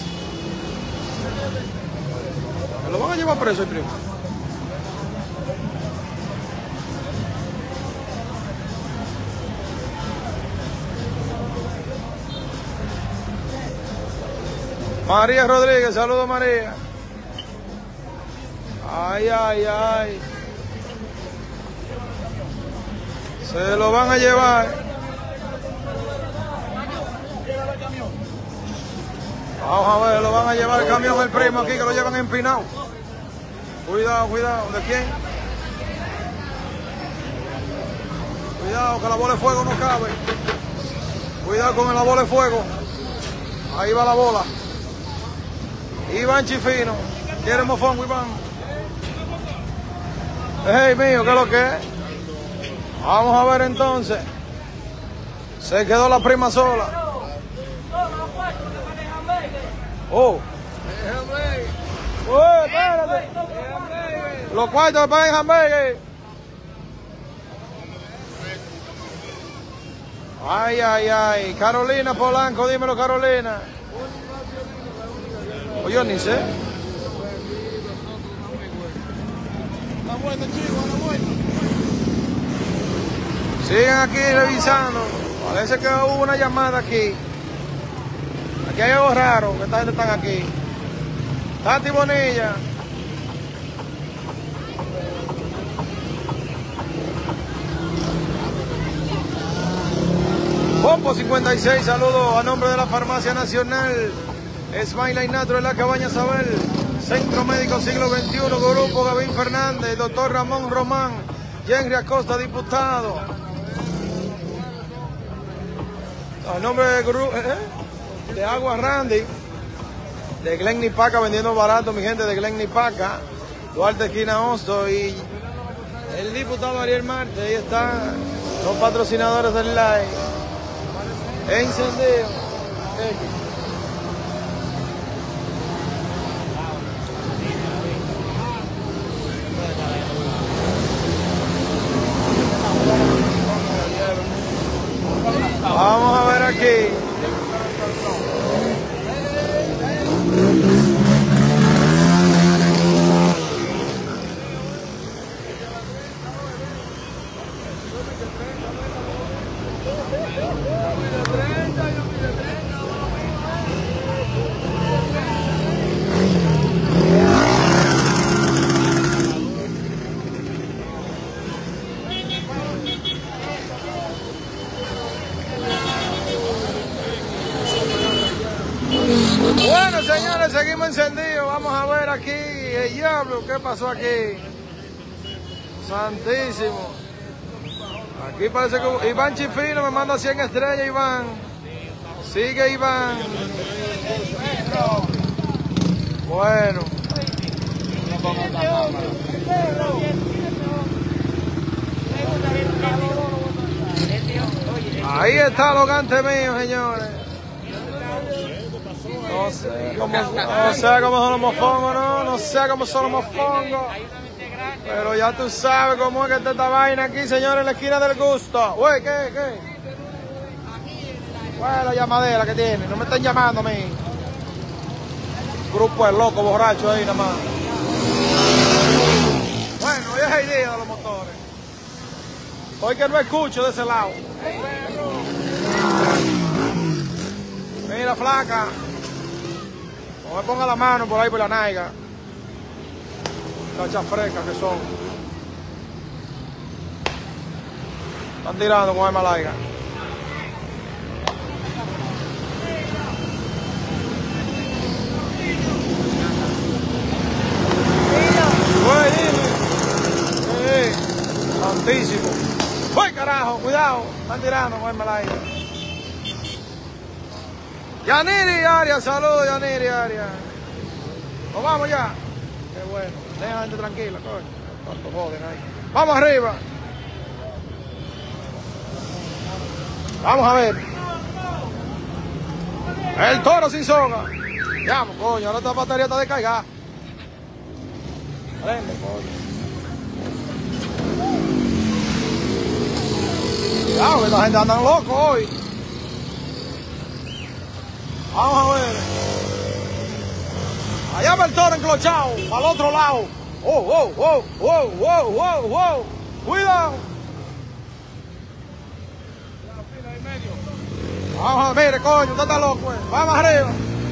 ¿Me lo van a llevar preso el primo? María Rodríguez, saludos María. Ay, ay, ay. Se lo van a llevar. Vamos a ver, lo van a llevar el camión del primo aquí, que lo llevan empinado. Cuidado, cuidado. ¿De quién? Cuidado, que la bola de fuego no cabe. Cuidado con la bola de fuego. Ahí va la bola. Iván Chifino. ¿Quiere mofongo, Iván? Hey, mío, ¿qué es lo que es? Vamos a ver entonces. Se quedó la prima sola. Oh. Oh, espérate. Los cuartos para el hamburgues. Ay, ay, ay. Carolina Polanco, dímelo, Carolina. O yo ni sé. Está bueno, chico, está bueno. Siguen aquí revisando. Parece que hubo una llamada aquí. Aquí hay algo raro, que esta gente está aquí. Tati Bonilla. Pompo cincuenta y seis, saludos a nombre de la Farmacia Nacional. Smile y Natro en la Cabaña Sabel. Centro Médico Siglo veintiuno, Grupo Gavín Fernández, doctor Ramón Román, Henry Acosta, diputado. A nombre de, ¿eh? de Agua Randy, de Glen Nipaca, vendiendo barato, mi gente de Glen Nipaca, Duarte Esquina Hosto, y el diputado Ariel Marte. Ahí están los patrocinadores del live. Encendido. Vamos a ver aquí. Bueno, señores, seguimos encendidos. Vamos a ver aquí el diablo. ¿Qué pasó aquí? Santísimo. Aquí parece que Iván Chifino me manda cien estrellas, Iván. Sigue Iván. Bueno. Ahí está lo gante mío, señores. No sé cómo, no sé cómo son los mofongos, no, no sé cómo son los mofongos. Pero ya tú sabes cómo es que está esta vaina aquí, señores, en la esquina del gusto. Uy, ¿qué, qué? ¿Cuál es la llamadera que tiene? No me están llamando a mí. Grupo de locos borrachos ahí nada más. Bueno, hoy es el día de los motores. Hoy que no escucho de ese lado. Mira, flaca. No me ponga la mano por ahí por la naiga. Cachas frescas que son. Están tirando con arma larga. Uy, dime. Eh, santísimo. Uy, carajo, cuidado. Están tirando con arma larga. Yaniri Arias, saludos Yaniri Arias. Nos vamos ya. Qué bueno. Deja la gente tranquila, coño. Tanto joden ahí. Vamos arriba. Vamos a ver. El toro sin soga. Ya, coño, ahora esta batería está descargada. Prende, coño. Cuidado, que esta gente anda loco hoy. Vamos a ver. Allá va el toro enclochado, al otro lado. Oh, oh, oh, oh, oh, oh, oh. Cuidado. Vamos a ver, mire, coño, usted está loco, eh. Vamos arriba.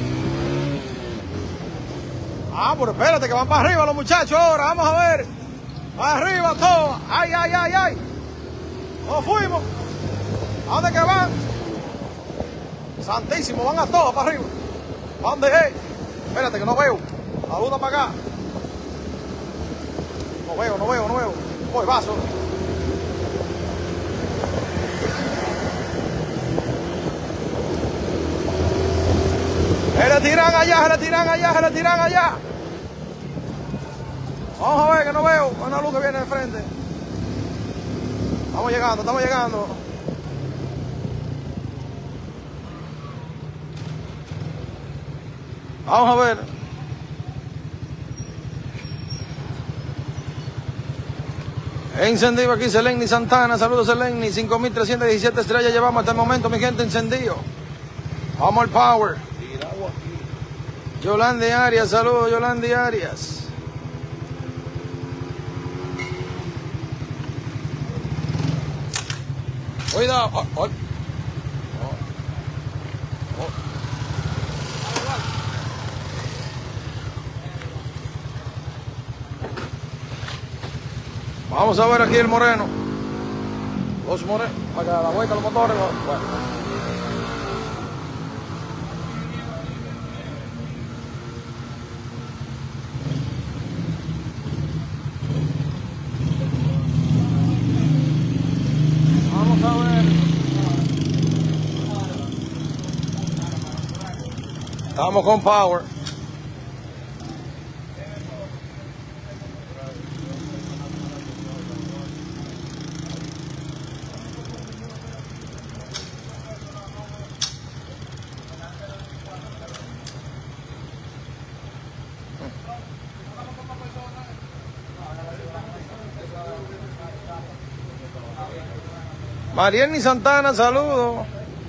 Ah, pero espérate, que van para arriba los muchachos ahora. Vamos a ver. Para arriba todo. Ay, ay, ay, ay. Nos fuimos. ¿A dónde que van? Santísimo, van a todos para arriba. ¿Para dónde es? Espérate que no veo. Saluda para acá. No veo, no veo, no veo. Voy, vaso. Se le tiran allá, se le tiran allá, se le tiran allá. Vamos a ver que no veo. Una luz que viene de frente. Estamos llegando, estamos llegando. Vamos a ver. Encendido aquí Seleni Santana. Saludos Seleni. cinco mil trescientas diecisiete estrellas llevamos hasta el momento, mi gente, encendido. Vamos al power. Yolandi Arias, saludos Yolandi Arias. Cuidado. Oh, oh. Oh. Vamos a ver aquí el moreno. Los morenos. Para que da la vuelta los motores. Bueno. Estamos con power. Marielni Santana, saludos.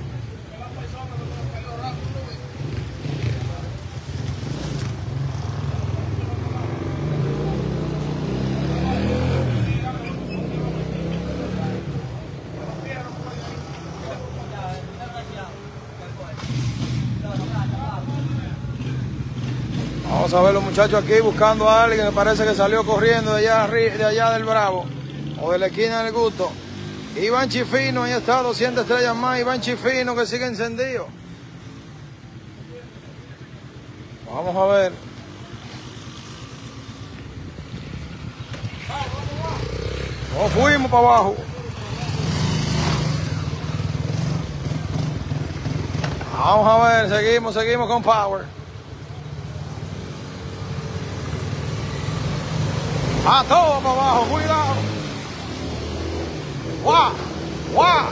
Vamos a ver los muchachos aquí buscando a alguien que parece que salió corriendo de allá, de allá del Bravo o de la esquina del Gusto. Iván Chifino, ahí está, doscientas estrellas más. Iván Chifino que sigue encendido. Vamos a ver. Nos fuimos para abajo. Vamos a ver, seguimos, seguimos con power. A todo para abajo, cuidado. ¡Guau! ¡Guau!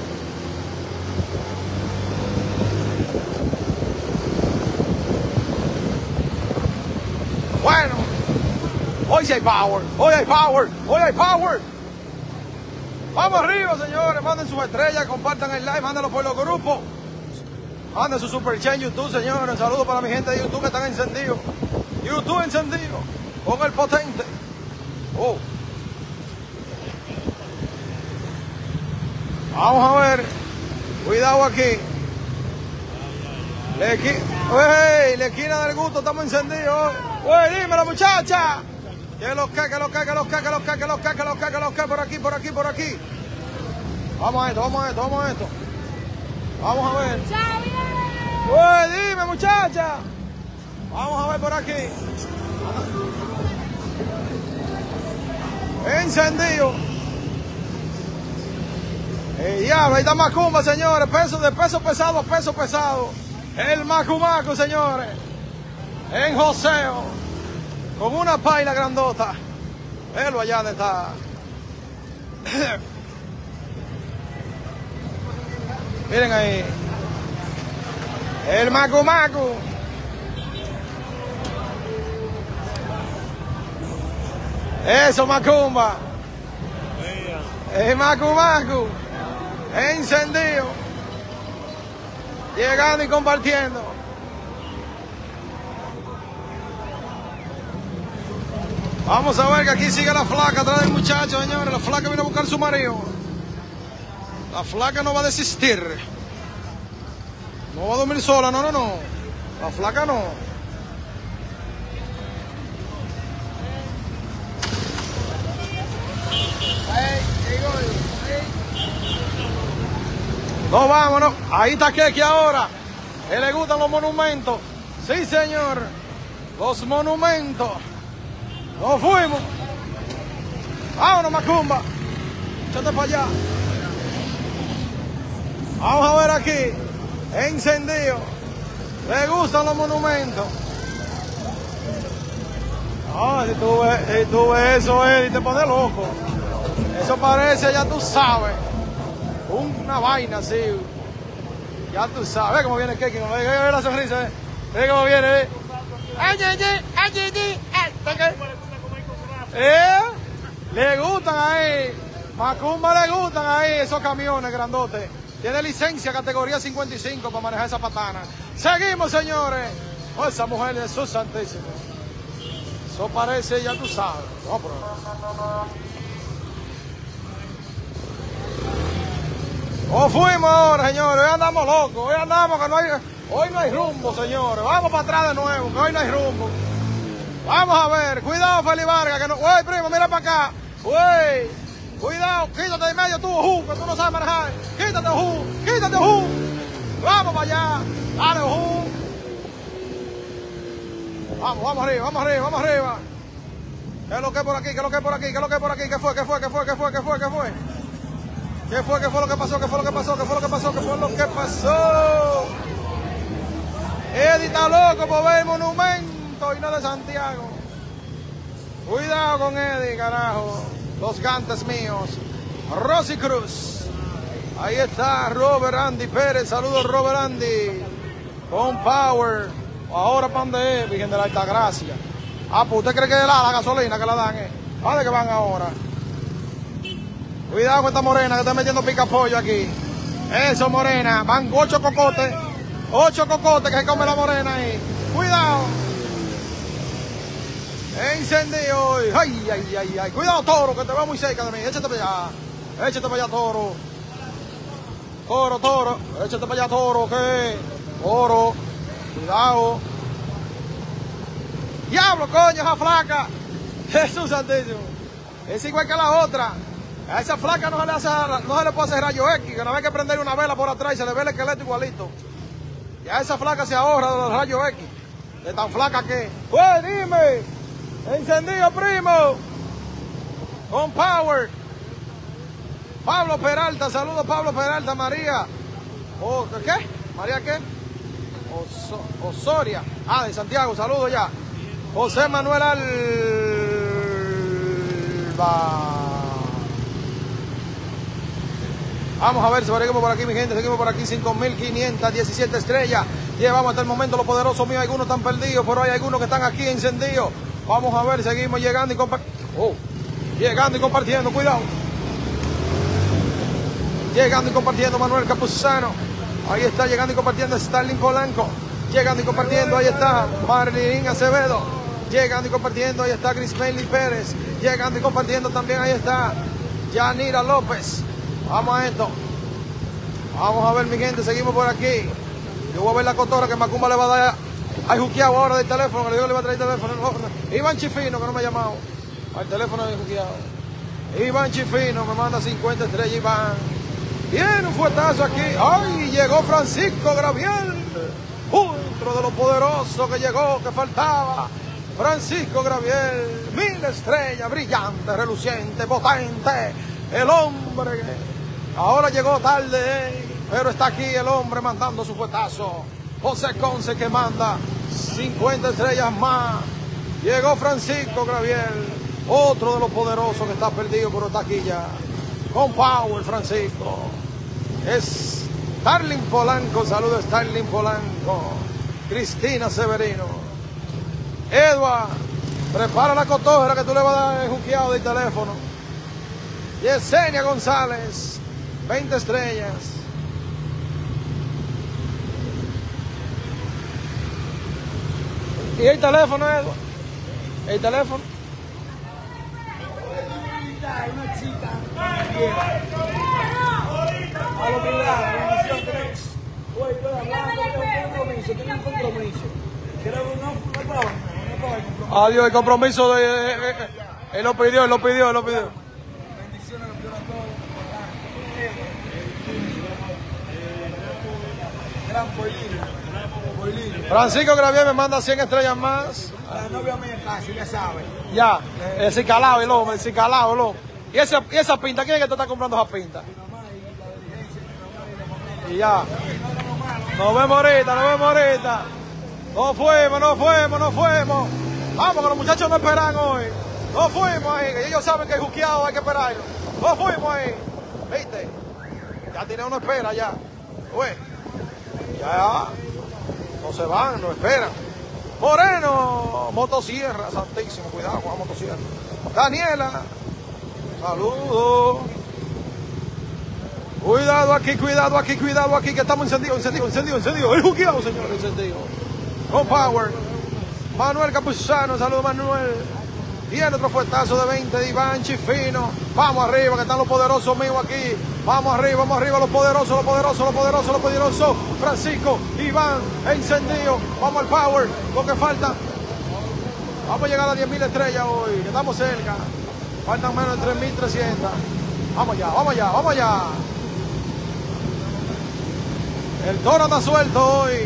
Bueno, hoy sí hay power, hoy hay power, hoy hay power. Vamos arriba, señores, manden sus estrellas, compartan el like, mándenlo por los grupos. Manden su super chat en YouTube, señores. Saludos para mi gente de YouTube que están encendidos. YouTube encendido, con el potente. Oh. Vamos a ver. Cuidado aquí. La esquina, hey, la esquina del Gusto, estamos encendidos. Uy, dímelo, muchacha. Que los que, que los que, que los que, que los que, que los que, que los que, que los que, por aquí, por aquí, por aquí. Vamos a esto, vamos a esto, vamos a esto. Vamos a ver. Uy, dime, muchacha. Vamos a ver por aquí. Encendido. Eh, ya, ahí está Macumba, señores. Peso de peso pesado a peso pesado. El Macumaco, señores. En joseo. Con una paila grandota. Velo allá donde está. Miren ahí. El Macumaco. Eso, Macumba. El Macumaco. Encendido. Llegando y compartiendo. Vamos a ver que aquí sigue la flaca atrás del muchacho, señores. La flaca vino a buscar su marido. La flaca no va a desistir. No va a dormir sola, no, no, no. La flaca no. Hey, hey, hey. No, vámonos. Ahí está Keki ahora. Que le gustan los monumentos. Sí, señor. Los monumentos. Nos fuimos. Vámonos, Macumba. Échate para allá. Vamos a ver aquí. Encendido. Le gustan los monumentos. Ah, si tú ves, si tú ves eso, Eddie, te pone loco. Eso parece, ya tú sabes, una vaina así. Ya tú sabes. Ve cómo viene Keki. Ve, ve, ve la sonrisa. Ve, ve cómo viene. Ve. Ay, ay, ay, ay, ay, ay. ¿Eh? Le gustan ahí. Macumba le gustan ahí esos camiones grandotes. Tiene licencia categoría cincuenta y cinco para manejar esa patana. Seguimos, señores. Oh, esa mujer de Jesús Santísimo. Eso parece, ya tú sabes. No, pero... Oh, fuimos ahora, señores. Hoy andamos locos. Hoy andamos que no hay... Hoy no hay rumbo, señores. Vamos para atrás de nuevo, que hoy no hay rumbo. Vamos a ver. Cuidado, Feli Vargas. Que no... Uy, primo, mira para acá. Uy. Cuidado. Quítate de medio tú, Ojú, que tú no sabes manejar. Quítate, Ojú. Quítate, Ojú. Vamos para allá. Dale, Ojú. Vamos, vamos arriba, vamos arriba, vamos arriba. ¿Qué es lo que es por aquí? ¿Qué es lo que es por aquí? ¿Qué es lo que es por aquí? ¿Qué fue? ¿Qué fue? ¿Qué fue? ¿Qué fue? ¿Qué fue? ¿Qué fue? ¿Qué fue? ¿Qué fue lo que pasó? ¿Qué fue lo que pasó? ¿Qué fue lo que pasó? ¿Qué fue lo que pasó? Eddie está loco por ver el monumento y no de Santiago. Cuidado con Eddie, carajo. Los gantes míos. Rosy Cruz. Ahí está Robert Andy Pérez. Saludos, Robert Andy. Con Power. Ahora pan de Virgen de la Altagracia. Ah, pues usted cree que es la, la gasolina que la dan, eh. ¿A dónde que van ahora? Cuidado con esta morena que está metiendo pica pollo aquí. Eso, morena. Van ocho cocotes. Ocho cocotes que se come la morena ahí. Cuidado. Encendido. Ay, ay, ay, ay. Cuidado, toro, que te va muy cerca de mí. Échate para allá. Échate para allá, toro. Toro, toro. Échate para allá, toro. ¿Qué? Toro. Cuidado. Diablo, coño, esa flaca. Jesús santísimo. Es igual que la otra. A esa flaca no se le, hace, no se le puede hacer rayo X, que una vez que prender una vela por atrás y se le ve el esqueleto igualito. Y a esa flaca se ahorra de los rayos X. De tan flaca que. Pues dime. Encendido, primo. Con Power. Pablo Peralta, saludos Pablo Peralta, María. Oh, ¿qué? ¿María qué? Oso, Osoria. Ah, de Santiago, saludos ya. José Manuel Alba. Vamos a ver si seguimos por aquí, mi gente. Seguimos por aquí, cinco mil quinientas diecisiete estrellas. Llevamos hasta el momento los poderosos míos. Algunos están perdidos, pero hay algunos que están aquí encendidos. Vamos a ver, seguimos llegando y compartiendo. Oh, llegando y compartiendo, cuidado. Llegando y compartiendo Manuel Capuzano. Ahí está, llegando y compartiendo Starling Polanco. Llegando y compartiendo, ahí está Marilyn Acevedo. Llegando y compartiendo, ahí está Grismeli Pérez. Llegando y compartiendo también, ahí está Yanira López. Vamos a esto. Vamos a ver, mi gente, seguimos por aquí. Yo voy a ver la cotorra que Macumba le va a dar al juqueado ahora del teléfono, que le digo que le va a traer el teléfono. No, no. Iván Chifino, que no me ha llamado. Al teléfono del juqueado. Iván Chifino me manda cincuenta estrellas, Iván. Viene un fuetazo aquí. ¡Ay! Llegó Francisco Graviel. Otro de los poderosos que llegó, que faltaba. Francisco Graviel. Mil estrellas, brillante, reluciente, potente. El hombre que ahora llegó tarde, ¿eh? Pero está aquí el hombre mandando su fuetazo. José Conce que manda cincuenta estrellas más. Llegó Francisco Graviel. Otro de los poderosos que está perdido, pero está aquí ya. Con Power, Francisco. Es Starling Polanco, saludos Starling Polanco. Cristina Severino. Edward, prepara la cotorra que tú le vas a dar el juqueado del teléfono. Yesenia González, veinte estrellas. ¿Y el teléfono, Edward? ¿El teléfono? Una chica vieja. A lo que da, bendición tres. Oye, estoy hablando, tengo un compromiso, tengo un compromiso. Quiero una no paga, no paga el compromiso. Adiós, el compromiso de... Eh, eh, eh, él lo pidió, él lo pidió, él lo pidió. Bendiciones, lo pido a todos. gran Boilini. Boilini. Francisco Gravier me manda cien estrellas más. La novia mía casi, ya sabe. Ya, el cicalao, el hombre, el cicalao, el hombre. ¿Y esa, y esa pinta? ¿Quién es que te está comprando esa pinta? Y ya. Nos vemos ahorita, nos vemos ahorita. Nos fuimos, nos fuimos, nos fuimos. Vamos, que los muchachos no esperan hoy. Nos fuimos ahí, que ellos saben que el juqueado hay que esperarlo. Nos fuimos ahí. ¿Viste? Ya tiene uno espera ya. Uy. Ya. No se van, no esperan. Moreno, motosierra, santísimo, cuidado con la motosierra. Daniela, saludos. Cuidado aquí, cuidado aquí, cuidado aquí, que estamos encendidos, encendidos, encendidos, encendidos. El juqueado, señor, encendido. Con power. Manuel Campuzano, saludos Manuel. Y el otro fuetazo de veinte de Iván Chifino. Vamos arriba, que están los poderosos míos aquí. Vamos arriba, vamos arriba, los poderosos, los poderosos, los poderosos, los poderosos. Francisco, Iván, encendido. Vamos al power, lo que falta. Vamos a llegar a diez mil estrellas hoy, que estamos cerca. Faltan menos de tres mil trescientas. Vamos allá, vamos allá, vamos allá. El toro está suelto hoy.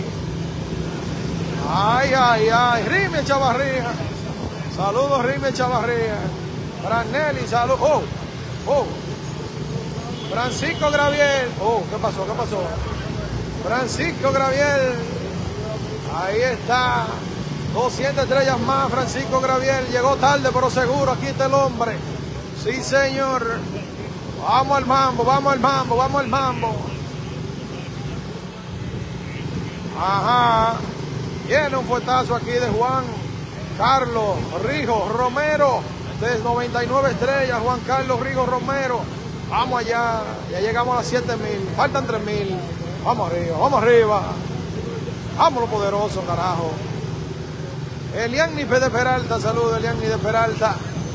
Ay, ay, ay. Rime Chavarría. Saludos, Rime Chavarría. Branelli, saludos. Oh, oh. Francisco Gravier. Oh, ¿qué pasó? ¿Qué pasó? Francisco Gravier. Ahí está. doscientas estrellas más. Francisco Gravier. Llegó tarde, pero seguro. Aquí está el hombre. Sí, señor. Vamos al mambo, vamos al mambo, vamos al mambo. Ajá. Viene un fuetazo aquí de Juan Carlos Rijo Romero. De noventa y nueve estrellas, Juan Carlos Rijo Romero. Vamos allá. Ya llegamos a las siete mil. Faltan tres mil. Vamos arriba, vamos arriba. Vamos lo poderoso, carajo. Elianni de Peralta. Saludos, Elianni de Peralta.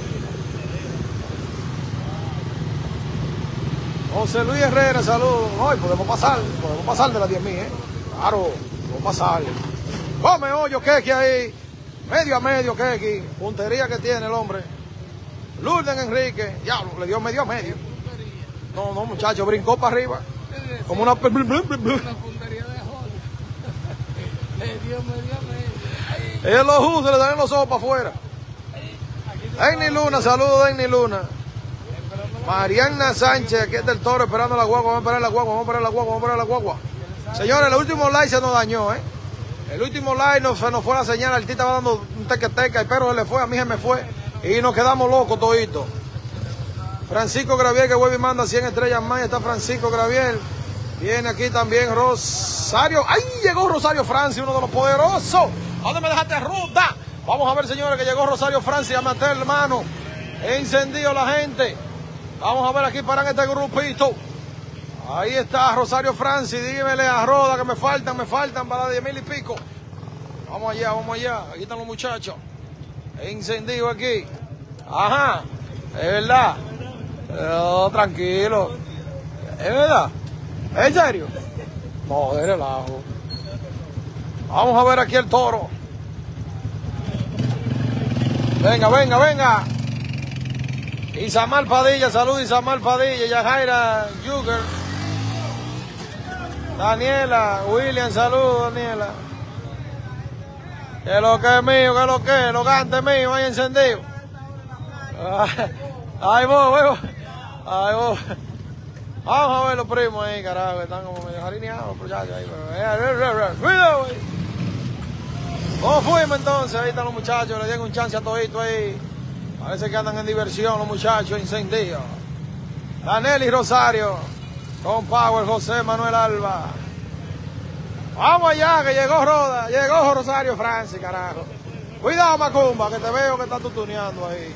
José Luis Herrera, saludos. Hoy podemos pasar, podemos pasar de las diez mil, ¿eh? Claro, podemos pasar. Come hoyo, Keki ahí. Medio a medio, Keki. Puntería que tiene el hombre. Lourdes Enrique. Diablo, le dio medio a medio. No, no, muchacho, brincó para arriba. Como una... Una puntería de jol. Le dio medio a medio. Ellos los justos le dan los ojos para afuera. Denny Luna, saludos, Denny Luna. Mariana Sánchez, aquí está el toro esperando la guagua. Vamos a esperar la guagua, vamos a esperar la guagua, vamos a esperar la guagua. Señores, el último like se nos dañó, ¿eh? El último like no, se nos fue la señal. El tita va dando un tequeteca, el perro se le fue, a mí se me fue. Y nos quedamos locos toditos. Francisco Gravier, que vuelve y manda cien estrellas más. Está Francisco Gravier. Viene aquí también Rosario. ¡Ay! Llegó Rosario Francis, uno de los poderosos. ¿A dónde me dejaste ruta? Vamos a ver, señores, que llegó Rosario Francis a meter, hermano. Encendido la gente. Vamos a ver aquí para este grupito. Ahí está Rosario Francis. Dímele a Roda que me faltan, me faltan para diez mil y pico. Vamos allá, vamos allá. Aquí están los muchachos. Encendido aquí. Ajá. Es verdad. Oh, tranquilo. Es verdad. ¿En serio? No, de relajo. Vamos a ver aquí el toro. Venga, venga, venga. Isamar Padilla, salud Isamar Padilla, Yajaira Yuger. Daniela, William, salud Daniela. Que lo que es mío, que lo que es, lo gante mío, ahí encendido. Ahí voy, ahí voy. Ahí voy. Vamos a ver los primos ahí, carajo, que están como medio jarineados, muchachos ahí. Cuidado, güey. ¿Cómo fuimos entonces? Ahí están los muchachos, le dieron un chance a todito ahí. Parece que andan en diversión los muchachos, incendios. Danelli Rosario, con Power José Manuel Alba. Vamos allá, que llegó Roda, llegó Rosario Francis, carajo. Cuidado, Macumba, que te veo que estás tutuneando ahí.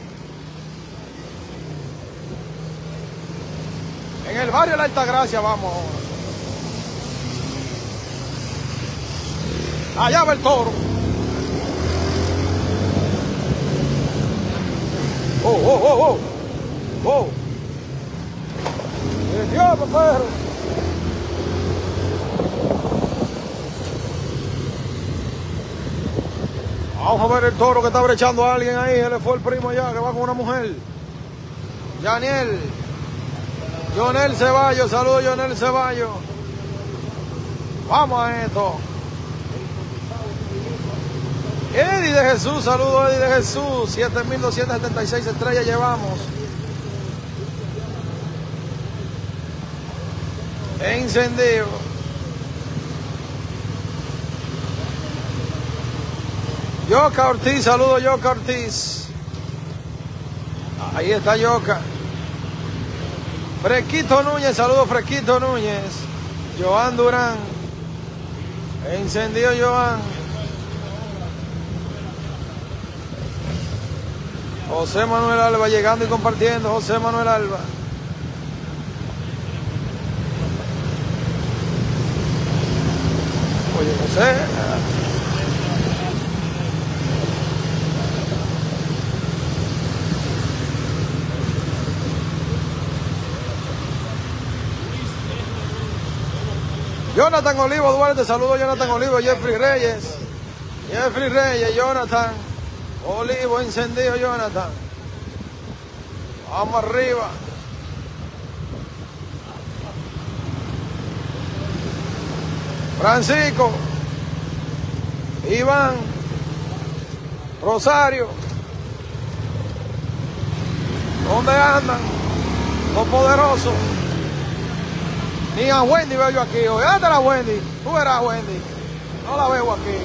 En el barrio de la Altagracia vamos. Allá va el toro. Oh, oh, oh, oh. Oh. ¡El diablo, perro! Vamos a ver el toro que está brechando a alguien ahí. Él fue el primo allá que va con una mujer. Yaniel. Jonel Ceballos, saludos Jonel Ceballos. Vamos a esto. Eddie de Jesús, saludos Eddie de Jesús. siete mil doscientas setenta y seis estrellas llevamos. Encendido. Yoka Ortiz, saludos Yoka Ortiz. Ahí está Yoka. Fresquito Núñez, saludos Fresquito Núñez. Joan Durán. Encendido Joan. José Manuel Alba llegando y compartiendo. José Manuel Alba. Oye, José. Jonathan Olivo Duarte, saludos Jonathan Olivo, Jeffrey Reyes. Jeffrey Reyes, Jonathan Olivo, encendido Jonathan. Vamos arriba. Francisco, Iván, Rosario. ¿Dónde andan los poderosos? Ni a Wendy veo yo aquí hoy. ¿Dónde está la Wendy? Tú verás Wendy. No la veo aquí.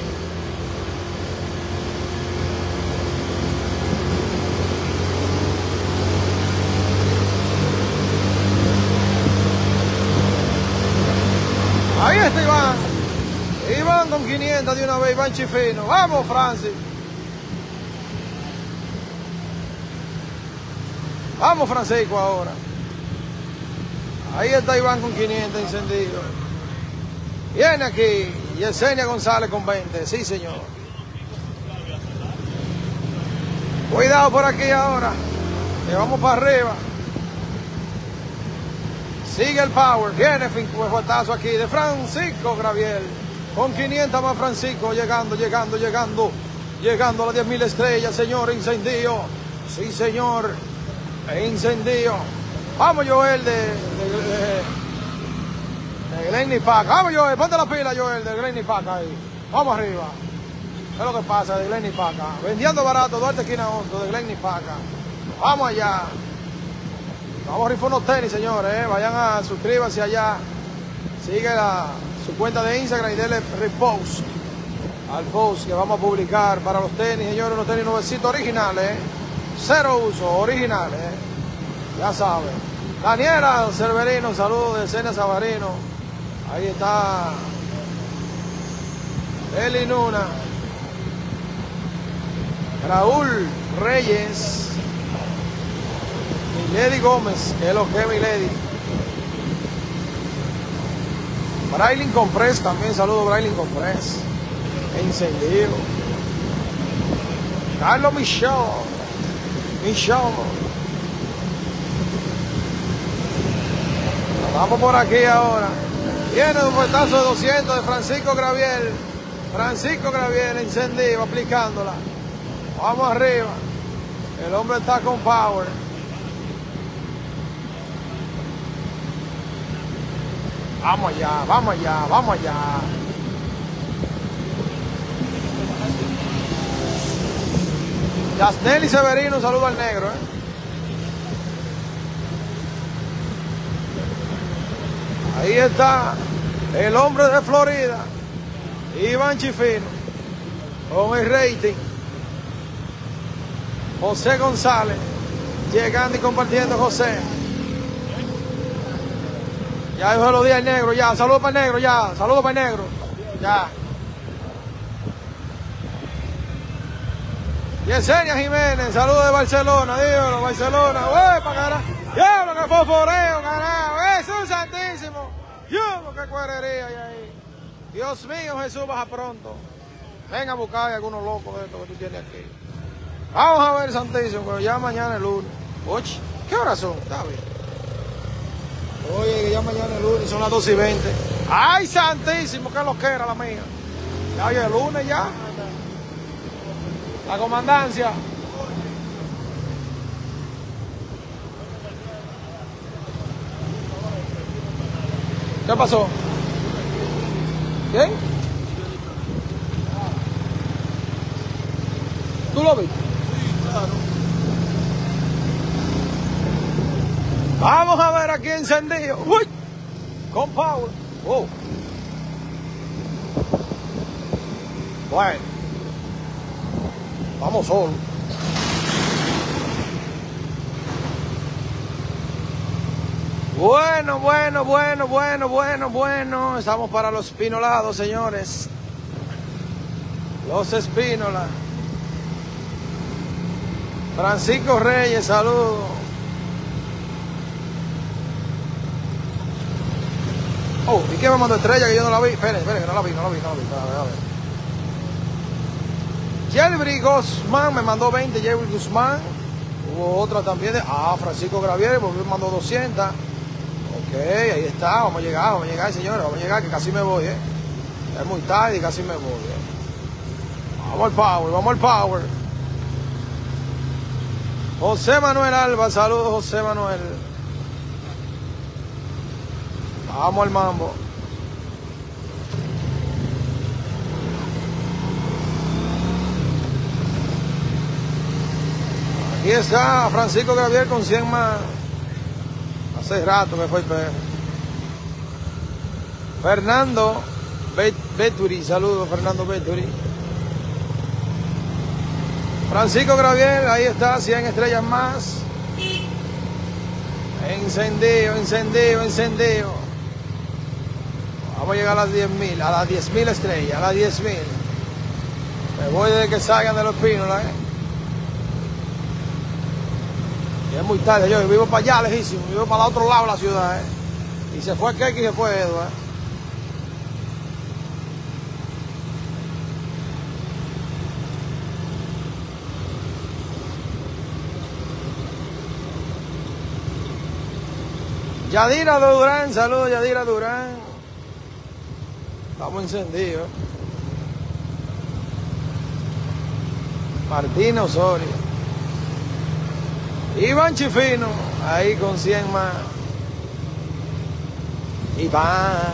Ahí está Iván. Iván con quinientos de una vez, Iván Chifino. Vamos, Francis. Vamos, Francisco, ahora. Ahí está Iván con quinientos encendido. Viene aquí Yesenia González con veinte. Sí, señor. Cuidado por aquí ahora. Que vamos para arriba. Sigue el power. Viene fuetazo aquí de Francisco Graviel. Con quinientos más Francisco. Llegando, llegando, llegando. Llegando a las diez mil estrellas, señor. Incendio. Sí, señor. Incendio. Vamos, Joel, de, de, de, de Glenny Pack. Vamos, Joel, ponte la pila, Joel, de Glenny Pack ahí. Vamos arriba. ¿Qué es lo que pasa de Glenny Pack? Vendiendo barato, Duarte Esquina once, de Glenny Pack. Vamos allá. Vamos a rifar unos tenis, señores. ¿eh? Vayan a suscríbanse allá. Sigue la, su cuenta de Instagram y denle repost al post que vamos a publicar para los tenis, señores. Unos tenis nuevecitos originales. ¿eh? Cero uso, originales. ¿eh? Ya saben. Daniela Cerverino, saludos de Sena Sabarino. Ahí está Eli Nuna. Raúl Reyes. Milady Gómez, que es lo que es Milady. Brailin Compress también, saludos Brailin Compress. Encendido. Carlos Michel. Michel. Vamos por aquí ahora. Viene un fuetazo de doscientos de Francisco Graviel. Francisco Graviel encendido, aplicándola. Vamos arriba. El hombre está con power. Vamos allá, vamos allá, vamos allá. Yasneli Severino, un saludo al negro. ¿eh? Ahí está el hombre de Florida, Iván Chifino, con el rating. José González, llegando y compartiendo José. Ya yo se lo di al negro, ya. Saludos para el negro, ya. Saludos para el negro. Ya. Yesenia Jiménez, saludos de Barcelona, dígalo, Barcelona. ¡Uy, para carajo! ¡Diablo, que fosforeo, carajo! ¡Jesús santísimo! ¡Diablo, qué cuerería hay ahí! Dios mío, Jesús, baja pronto. Venga a buscar algunos locos de estos que tú tienes aquí. Vamos a ver, santísimo, pero ya mañana es lunes. Oye, ¿qué horas son? Está bien. Oye, que ya mañana es lunes, son las doce y veinte. ¡Ay, santísimo! ¡Qué loquera la mía! Ya hoy es lunes ya. La comandancia. ¿Qué pasó? ¿Quién? ¿Tú lo viste? Sí, claro. Vamos a ver aquí encendido. Uy, con power. Oh. Bueno. Vamos solo. Bueno, bueno, bueno, bueno, bueno, bueno. Estamos para los Espinolados, señores. Los Espínola. Francisco Reyes, saludos. Oh, ¿y qué me mandó Estrella que yo no la vi? Esperen, esperen, que no la vi, no la vi, no la vi. A ver, a ver. Jelbri Guzmán me mandó veinte, Jelbri Guzmán. Hubo otra también de... Ah, Francisco Gravier me mandó doscientos. Ok, ahí está, vamos a llegar, vamos a llegar, señores, vamos a llegar, que casi me voy, ¿eh? Es muy tarde y casi me voy, ¿eh? Vamos al power, vamos al power. José Manuel Alba, saludos José Manuel. Vamos al mambo. Aquí está Francisco Gabriel con cien más. Hace rato que fue el perro. Fernando Beturi, saludos Fernando Beturi. Francisco Gabriel, ahí está, cien estrellas más. Encendido, encendido, encendido. Vamos a llegar a las diez mil, a las diez mil estrellas, a las diez mil. Me voy desde que salgan de los Espínola, ¿eh? Y es muy tarde, yo vivo para allá, lejísimo, vivo para el otro lado de la ciudad, ¿eh? Y se fue Keki y se fue Edward, ¿eh? Yadira Durán, saludos Yadira Durán. Estamos encendidos. Martín Osorio. Iván Chifino, ahí con cien más. Iván.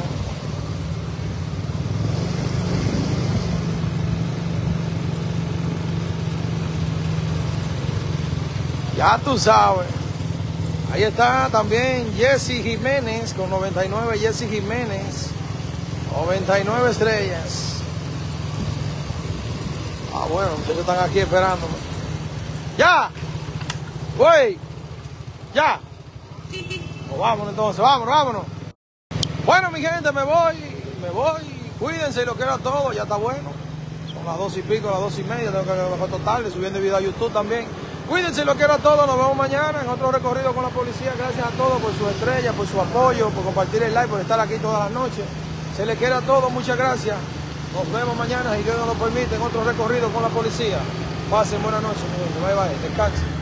Ya tú sabes. Ahí está también Jesse Jiménez con noventa y nueve, Jesse Jiménez, noventa y nueve estrellas. Ah, bueno, ellos están aquí esperándome. ¡Ya! ¡Güey! ¡Ya! Pues vámonos entonces, vámonos, vámonos. Bueno, mi gente, me voy, me voy. Cuídense y lo quiero a todos, ya está bueno. Son las dos y pico, las dos y media, tengo que bajar total, subiendo video a YouTube también. Cuídense, lo quiero a todos, nos vemos mañana en otro recorrido con la policía. Gracias a todos por su estrella, por su apoyo, por compartir el like, por estar aquí todas las noches. Se les quiere a todos, muchas gracias. Nos vemos mañana, si Dios nos lo permite, en otro recorrido con la policía. Pasen buenas noches, mi gente. Bye, bye. Descansen.